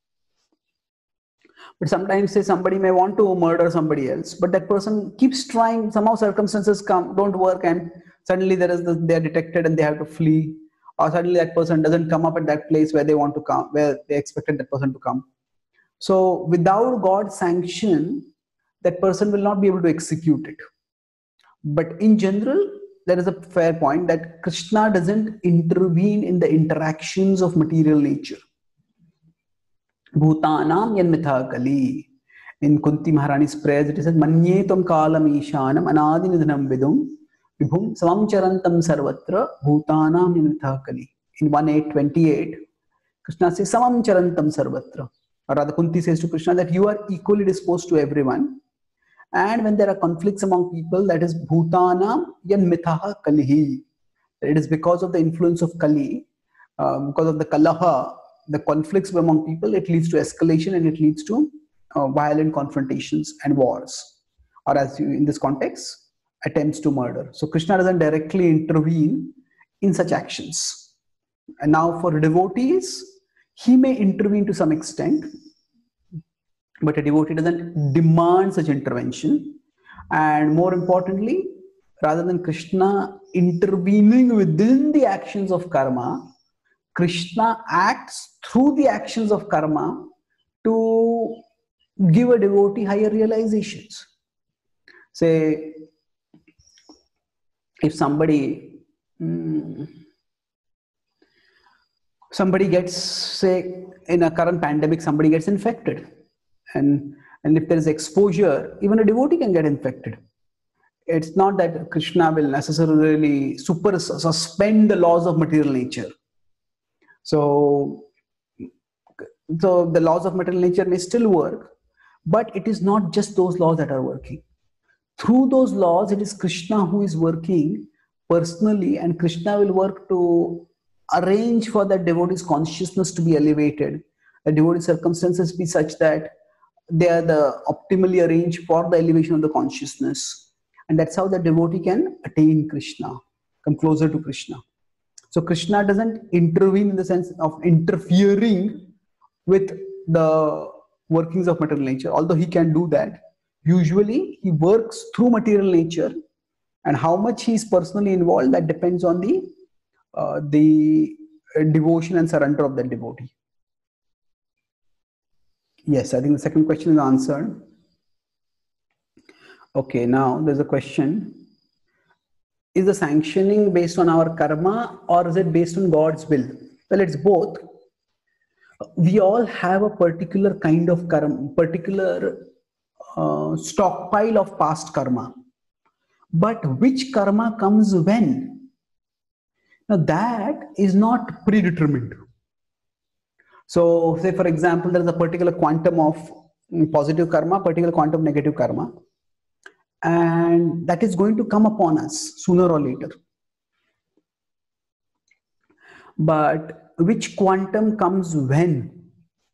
S1: but sometimes say somebody may want to murder somebody else, but that person keeps trying, somehow circumstances don't work, and suddenly they are detected and they have to flee, or suddenly that person doesn't come up at that place where they want to come, where they expected that person to come. So without God's sanction, that person will not be able to execute it. But in general, there is a fair point that Krishna doesn't intervene in the interactions of material nature. Bhutanam yanmitha kali. In Kunti Maharani's prayers, it says, Manyetam kalam ishanam anadi nidhanam vidum vibhum samam charantam sarvatra bhutanam yanmitha kali. In 1.8.28, Krishna says, Samam charantam sarvatra. Or rather, Kunti says to Krishna that you are equally disposed to everyone. And when there are conflicts among people, that is Bhutanam yanmitha kalihi. It is because of the influence of Kali, because of the Kalaha, the conflicts among people, it leads to escalation and it leads to violent confrontations and wars, or as in this context, attempts to murder. So Krishna doesn't directly intervene in such actions. And now for devotees, he may intervene to some extent, but a devotee doesn't demand such intervention. And more importantly, rather than Krishna intervening within the actions of karma, Krishna acts through the actions of karma to give a devotee higher realizations. Say, if somebody gets, say, in a current pandemic, somebody gets infected, and if there is exposure, even a devotee can get infected. It's not that Krishna will necessarily suspend the laws of material nature. So the laws of material nature may still work, but it is not just those laws that are working. Through those laws, it is Krishna who is working personally, and Krishna will work to arrange for that devotee's consciousness to be elevated, the devotee's circumstances be such that they are the optimally arranged for the elevation of the consciousness. And that's how the devotee can attain Krishna, come closer to Krishna. So Krishna doesn't intervene in the sense of interfering with the workings of material nature, although he can do that. Usually he works through material nature, and how much he is personally involved, that depends on the devotion and surrender of the devotee. Yes, I think the second question is answered. Okay, now there's a question. Is the sanctioning based on our karma, or is it based on God's will? Well, it's both. We all have a particular kind of karma, particular stockpile of past karma. But which karma comes when? Now that is not predetermined. So say for example, there is a particular quantum of positive karma, particular quantum of negative karma, and that is going to come upon us sooner or later. But which quantum comes when?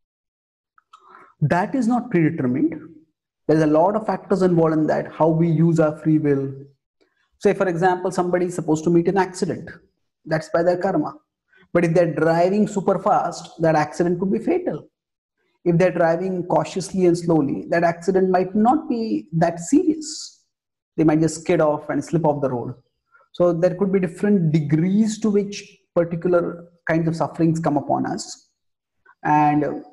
S1: That is not predetermined. There's a lot of factors involved in that, how we use our free will. Say for example, somebody is supposed to meet an accident. That's by their karma. But if they're driving super fast, that accident could be fatal. If they're driving cautiously and slowly, that accident might not be that serious. They might just skid off and slip off the road. So there could be different degrees to which particular kinds of sufferings come upon us. And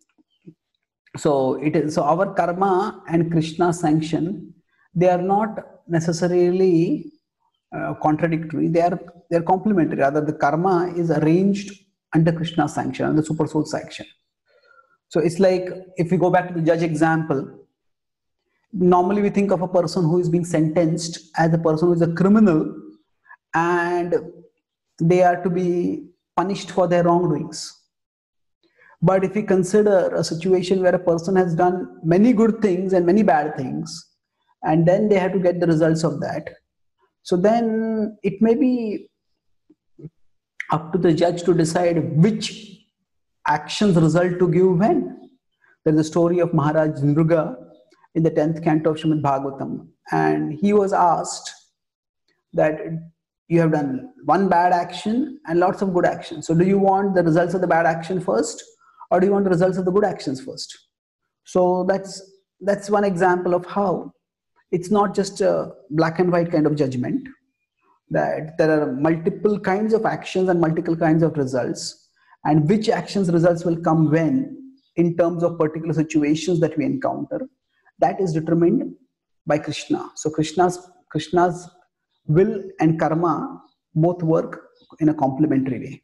S1: so our karma and Krishna's sanction, they are not necessarily contradictory. They're complementary. Rather, the karma is arranged under Krishna's sanction, under super soul sanction. So it's like, if we go back to the judge example, normally we think of a person who is being sentenced as a person who is a criminal, and they are to be punished for their wrongdoings. But if we consider a situation where a person has done many good things and many bad things, and then they have to get the results of that, so then it may be up to the judge to decide which actions result to give when. There's a story of Maharaj Nruga in the 10th canto of Srimad Bhagavatam, and he was asked that you have done one bad action and lots of good actions. So do you want the results of the bad action first, or do you want the results of the good actions first? So that's one example of how it's not just a black and white kind of judgment, that there are multiple kinds of actions and multiple kinds of results, and which actions results will come when in terms of particular situations that we encounter, that is determined by Krishna. So Krishna's will and karma both work in a complementary way.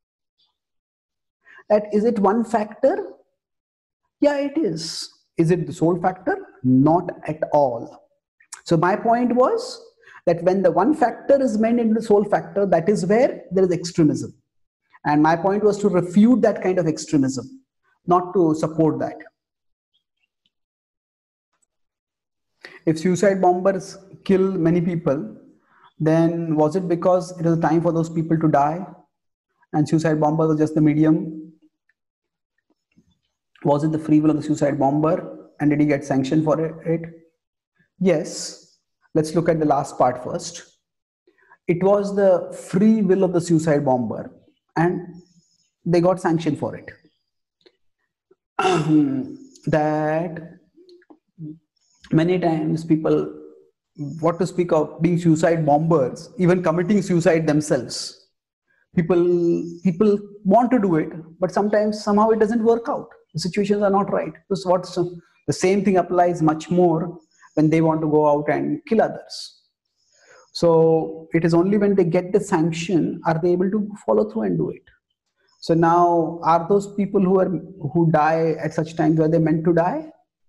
S1: That is it one factor? Yeah, it is. Is it the sole factor? Not at all. So my point was that when the one factor is made into the sole factor, that is where there is extremism. And my point was to refute that kind of extremism, not to support that. If suicide bombers kill many people, then was it because it was time for those people to die and suicide bombers was just the medium? Was it the free will of the suicide bomber, and did he get sanctioned for it? Yes. Let's look at the last part first. It was the free will of the suicide bomber, and they got sanctioned for it. That many times people, what to speak of being suicide bombers, even committing suicide themselves. People want to do it, but sometimes somehow it doesn't work out. The situations are not right. So The same thing applies much more when they want to go out and kill others. So it is only when they get the sanction are they able to follow through and do it. So now, are those people who die at such times, are they meant to die?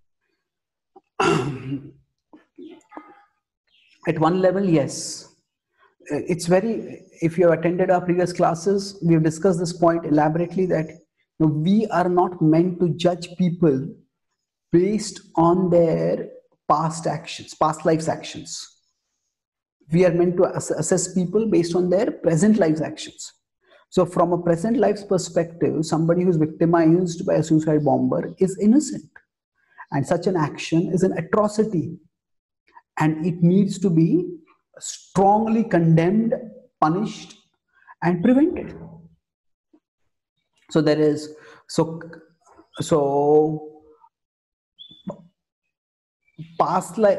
S1: At one level, yes. It's very, if you have attended our previous classes, we have discussed this point elaborately, that we are not meant to judge people based on their past actions, past life's actions. We are meant to assess people based on their present life's actions. So from a present life's perspective, somebody who's victimized by a suicide bomber is innocent. And such an action is an atrocity. And it needs to be strongly condemned, punished, and prevented. So there is, so past life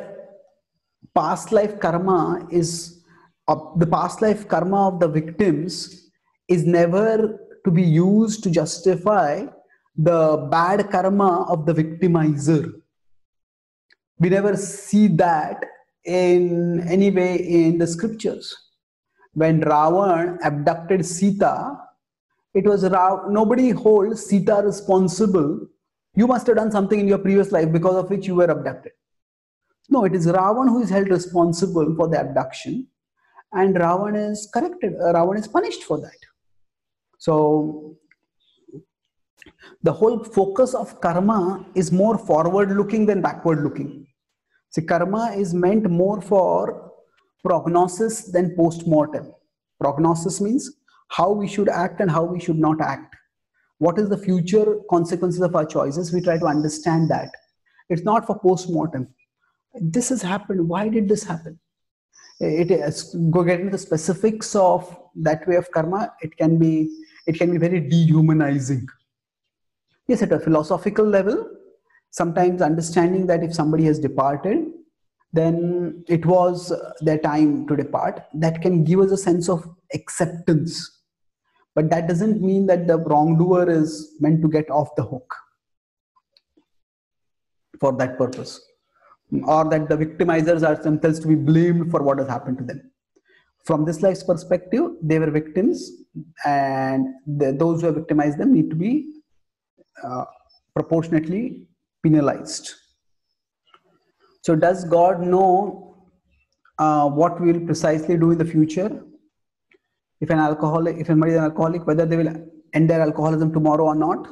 S1: karma is, the past life karma of the victims is never to be used to justify the bad karma of the victimizer. We never see that in any way in the scriptures. When Ravan abducted Sita, it was nobody holds Sita responsible. You must have done something in your previous life because of which you were abducted. No, it is Ravan who is held responsible for the abduction, and Ravan is corrected. Ravan is punished for that. So the whole focus of karma is more forward looking than backward looking. See, karma is meant more for prognosis than post-mortem. Prognosis means how we should act and how we should not act. What is the future consequences of our choices? We try to understand that. It's not for post-mortem. This has happened. Why did this happen? Go get into the specifics of that way of karma. It can be very dehumanizing. Yes, at a philosophical level, sometimes understanding that if somebody has departed, then it was their time to depart. That can give us a sense of acceptance. But that doesn't mean that the wrongdoer is meant to get off the hook for that purpose, or that the victimizers are themselves to be blamed for what has happened to them. From this life's perspective, they were victims, and those who have victimized them need to be proportionately penalized. So does God know what we will precisely do in the future? If somebody is an alcoholic, whether they will end their alcoholism tomorrow or not?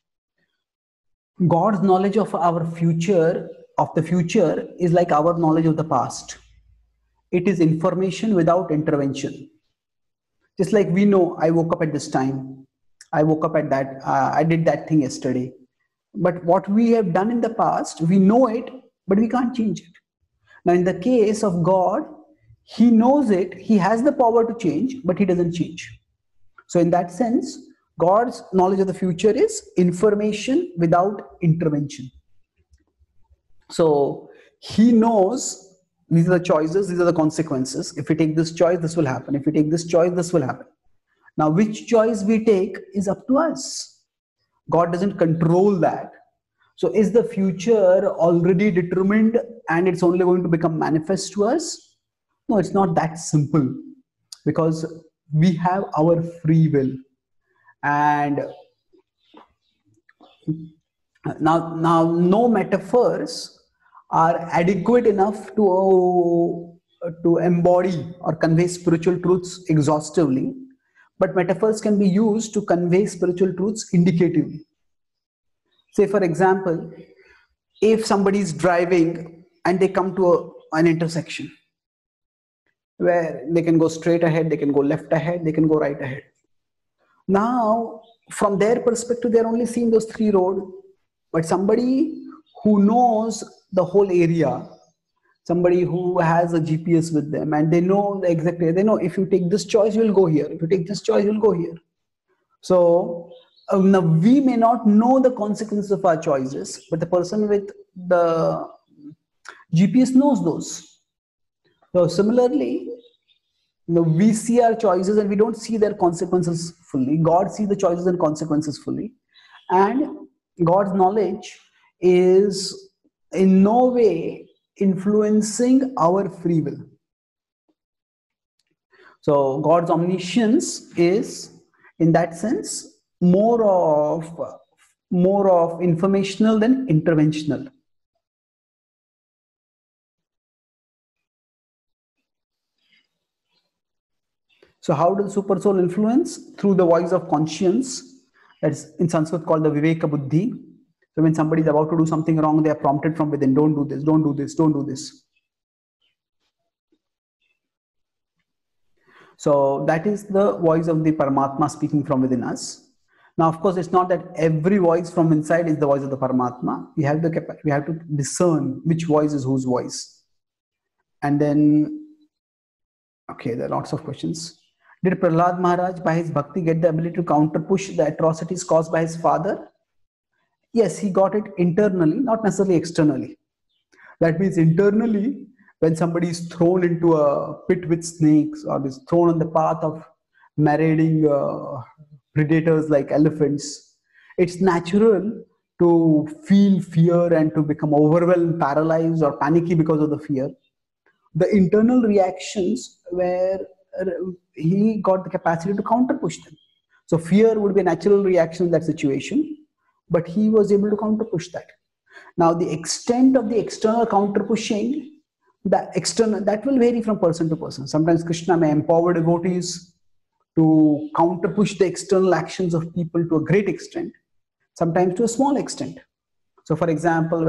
S1: God's knowledge of the future is like our knowledge of the past. It is information without intervention. Just like we know, I woke up at this time, I woke up at that, I did that thing yesterday. But what we have done in the past, we know it, but we can't change it. Now, in the case of God, He knows it, He has the power to change, but He doesn't change. So in that sense, God's knowledge of the future is information without intervention. So He knows these are the choices, these are the consequences. If we take this choice, this will happen. If we take this choice, this will happen. Now, which choice we take is up to us. God doesn't control that. So is the future already determined and it's only going to become manifest to us? No, it's not that simple, because we have our free will. And now no metaphors are adequate enough to embody or convey spiritual truths exhaustively, but metaphors can be used to convey spiritual truths indicatively. Say, for example, if somebody is driving and they come to an intersection where they can go straight ahead, they can go left ahead, they can go right ahead. Now, from their perspective, they're only seeing those three roads. But somebody who knows the whole area, somebody who has a GPS with them, and they know the exact area, they know if you take this choice, you'll go here. If you take this choice, you'll go here. So now we may not know the consequences of our choices, but the person with the GPS knows those. So similarly, we see our choices and we don't see their consequences fully. God sees the choices and consequences fully. And God's knowledge is in no way influencing our free will. So God's omniscience is, in that sense, more of informational than interventional. So how does super soul influence? Through the voice of conscience. That's in Sanskrit called the Viveka Buddhi. So when somebody is about to do something wrong, they are prompted from within. Don't do this, don't do this, don't do this. So that is the voice of the Paramatma speaking from within us. Now, of course, it's not that every voice from inside is the voice of the Paramatma. We have to discern which voice is whose voice. And then, okay, there are lots of questions. Did Prahlad Maharaj, by his bhakti, get the ability to counterpush the atrocities caused by his father? Yes, he got it internally, not necessarily externally. That means internally, when somebody is thrown into a pit with snakes or is thrown on the path of marauding predators like elephants, it's natural to feel fear and to become overwhelmed, paralyzed, or panicky because of the fear. The internal reactions where he got the capacity to counterpush them. So fear would be a natural reaction in that situation, but he was able to counterpush that. Now, the extent of the external counterpushing, that will vary from person to person. Sometimes Krishna may empower devotees to counterpush the external actions of people to a great extent, sometimes to a small extent. So, for example,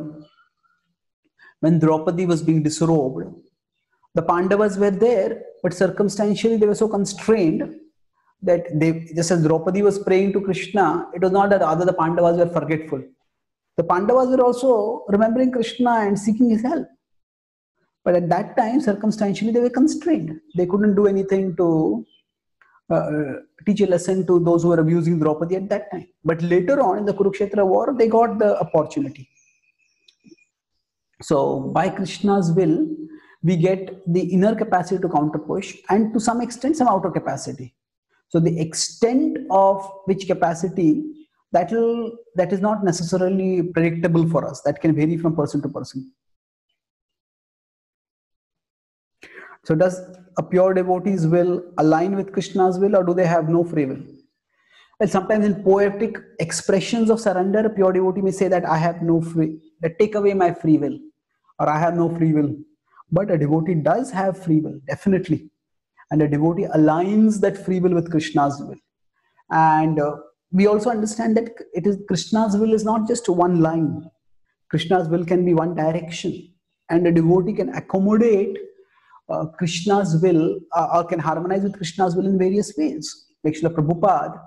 S1: when Draupadi was being disrobed, the Pandavas were there, but circumstantially they were so constrained that just as Draupadi was praying to Krishna, it was not that other the Pandavas were forgetful. The Pandavas were also remembering Krishna and seeking his help. But at that time, circumstantially, they were constrained. They couldn't do anything to teach a lesson to those who were abusing Draupadi at that time. But later on in the Kurukshetra war, they got the opportunity. So by Krishna's will, we get the inner capacity to counterpush and to some extent some outer capacity. So the extent of which capacity, that is not necessarily predictable for us. That can vary from person to person. So does a pure devotee's will align with Krishna's will, or do they have no free will? Well, sometimes in poetic expressions of surrender, a pure devotee may say that I have no free, that take away my free will, or I have no free will. But a devotee does have free will, definitely. And a devotee aligns that free will with Krishna's will. And we also understand that Krishna's will is not just one line. Krishna's will can be one direction. And a devotee can accommodate Krishna's will or can harmonize with Krishna's will in various ways. Like Srila Prabhupada,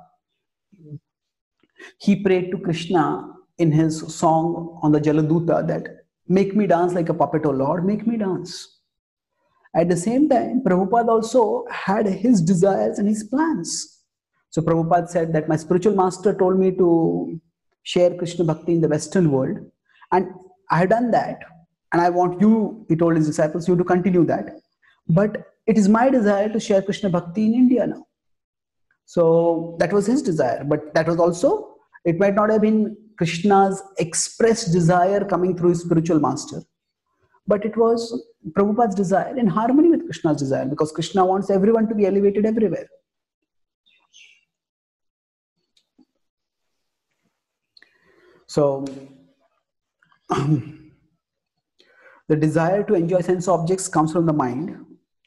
S1: he prayed to Krishna in his song on the Jaladuta that, make me dance like a puppet, O Lord, make me dance. At the same time, Prabhupada also had his desires and his plans. So Prabhupada said that my spiritual master told me to share Krishna Bhakti in the Western world. And I have done that. And I want you, he told his disciples, you to continue that. But it is my desire to share Krishna Bhakti in India now. So that was his desire. But that was also, it might not have been Krishna's expressed desire coming through his spiritual master. But it was Prabhupada's desire in harmony with Krishna's desire, because Krishna wants everyone to be elevated everywhere. So the desire to enjoy sense objects comes from the mind.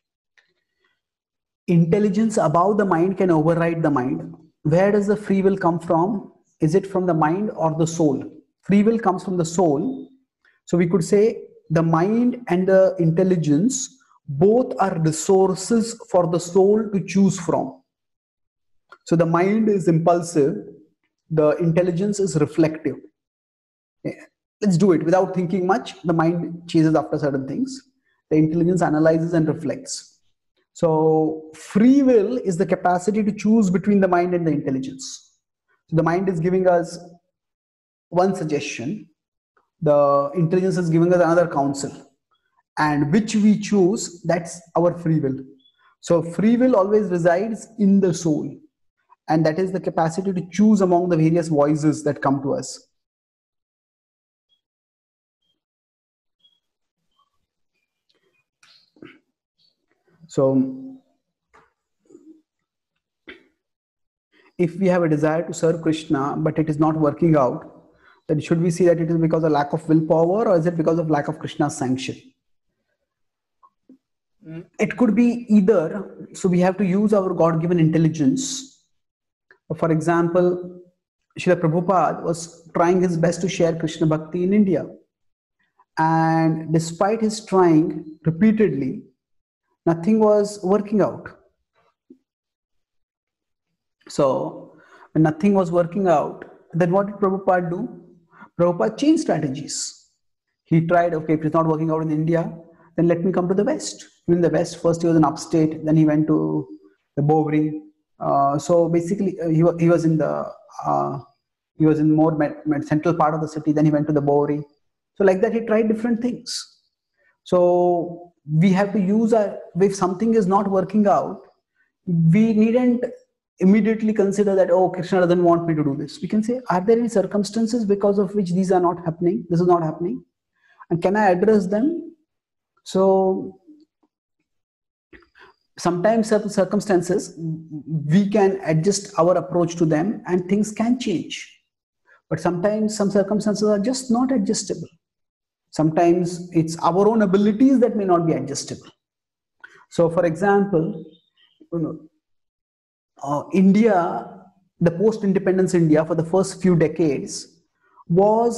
S1: Intelligence above the mind can override the mind. Where does the free will come from? Is it from the mind or the soul? Free will comes from the soul. So we could say the mind and the intelligence both are resources for the soul to choose from. So the mind is impulsive, the intelligence is reflective. Let's do it without thinking much. The mind chases after certain things. The intelligence analyzes and reflects. So free will is the capacity to choose between the mind and the intelligence. So the mind is giving us one suggestion. The intelligence is giving us another counsel. And which we choose, that's our free will. So free will always resides in the soul. And that is the capacity to choose among the various voices that come to us. So if we have a desire to serve Krishna, but it is not working out, then should we see that it is because of lack of willpower, or is it because of lack of Krishna's sanction? It could be either. So we have to use our God-given intelligence. For example, Srila Prabhupada was trying his best to share Krishna Bhakti in India. And despite his trying repeatedly, nothing was working out. So when nothing was working out, then what did Prabhupada do? Prabhupada changed strategies. He tried, okay, if it's not working out in India, then let me come to the West. In the West, first he was in upstate, then he went to the Bovary. So basically, he was in more central part of the city. Then he went to the Bovary. So like that, he tried different things. So we have to use if something is not working out, we needn't immediately consider that, oh, Krishna doesn't want me to do this. We can say, are there any circumstances because of which these are not happening? This is not happening. And can I address them? So sometimes certain circumstances, we can adjust our approach to them and things can change. But sometimes some circumstances are just not adjustable. Sometimes it's our own abilities that may not be adjustable. So for example, India, the post-independence India for the first few decades was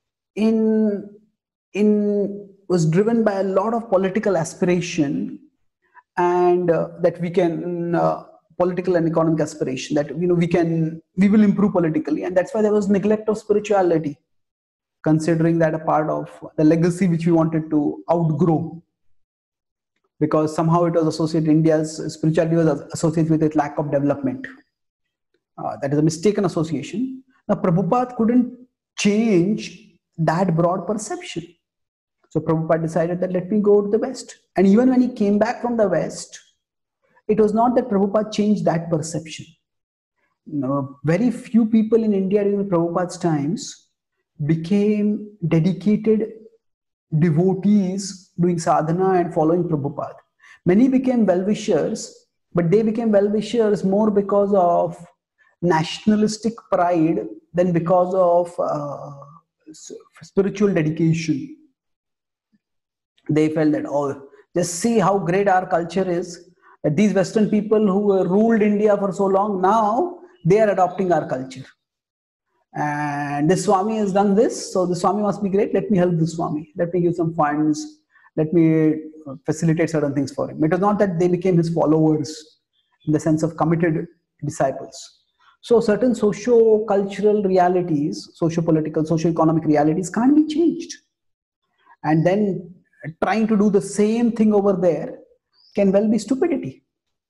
S1: driven by a lot of political aspiration, and that we can political and economic aspiration, that we will improve politically, and that's why there was neglect of spirituality, considering that a part of the legacy which we wanted to outgrow, because somehow it was associated, India's spirituality was associated with its lack of development. That is a mistaken association. Now Prabhupada couldn't change that broad perception. So Prabhupada decided that let me go to the West. And even when he came back from the West, it was not that Prabhupada changed that perception. Very few people in India during Prabhupada's times became dedicated devotees doing sadhana and following Prabhupada. Many became well-wishers, but they became well-wishers more because of nationalistic pride than because of spiritual dedication. They felt that, oh, just see how great our culture is, that these Western people who ruled India for so long, now they are adopting our culture. And this Swami has done this, so the Swami must be great. Let me help the Swami. Let me give some funds. Let me facilitate certain things for him. It was not that they became his followers in the sense of committed disciples. So certain socio-cultural realities, socio-political, socio-economic realities can't be changed. And then trying to do the same thing over there can well be stupidity.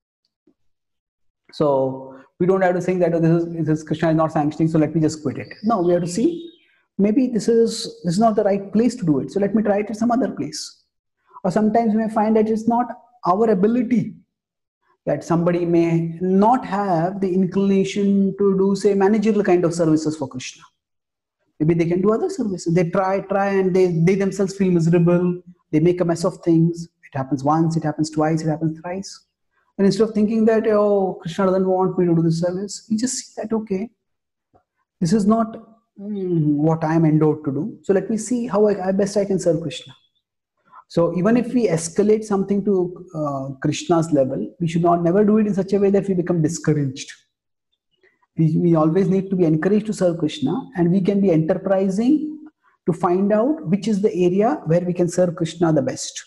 S1: So we don't have to think that, oh, this is Krishna is not sanctioning, so let me just quit it. No, we have to see, maybe this is not the right place to do it, so let me try it at some other place. Or sometimes we may find that it's not our ability, that somebody may not have the inclination to do, say, managerial kind of services for Krishna. Maybe they can do other services. They try, and they themselves feel miserable. They make a mess of things. It happens once, it happens twice, it happens thrice. And instead of thinking that, oh, Krishna doesn't want me to do this service, you just see that, okay, this is not what I am endowed to do. So let me see how best I can serve Krishna. So even if we escalate something to Krishna's level, we should never do it in such a way that we become discouraged. We always need to be encouraged to serve Krishna, and we can be enterprising to find out which is the area where we can serve Krishna the best.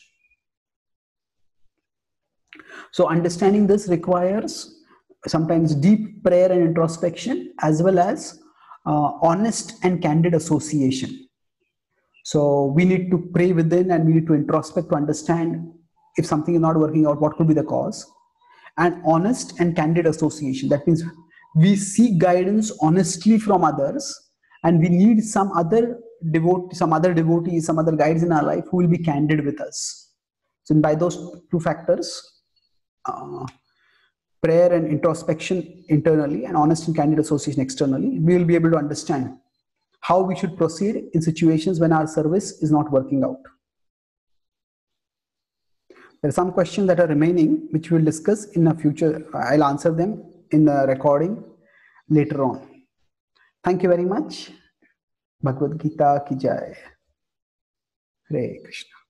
S1: So understanding this requires sometimes deep prayer and introspection, as well as honest and candid association. So we need to pray within, and we need to introspect to understand if something is not working out, what could be the cause. And honest and candid association, that means we seek guidance honestly from others, and we need some other devotees, some other guides in our life who will be candid with us. So by those two factors, prayer and introspection internally and honest and candid association externally, we will be able to understand how we should proceed in situations when our service is not working out. There are some questions that are remaining, which we'll discuss in a future. I'll answer them in the recording later on. Thank you very much. Bhagavad Gita ki jai. Hare Krishna.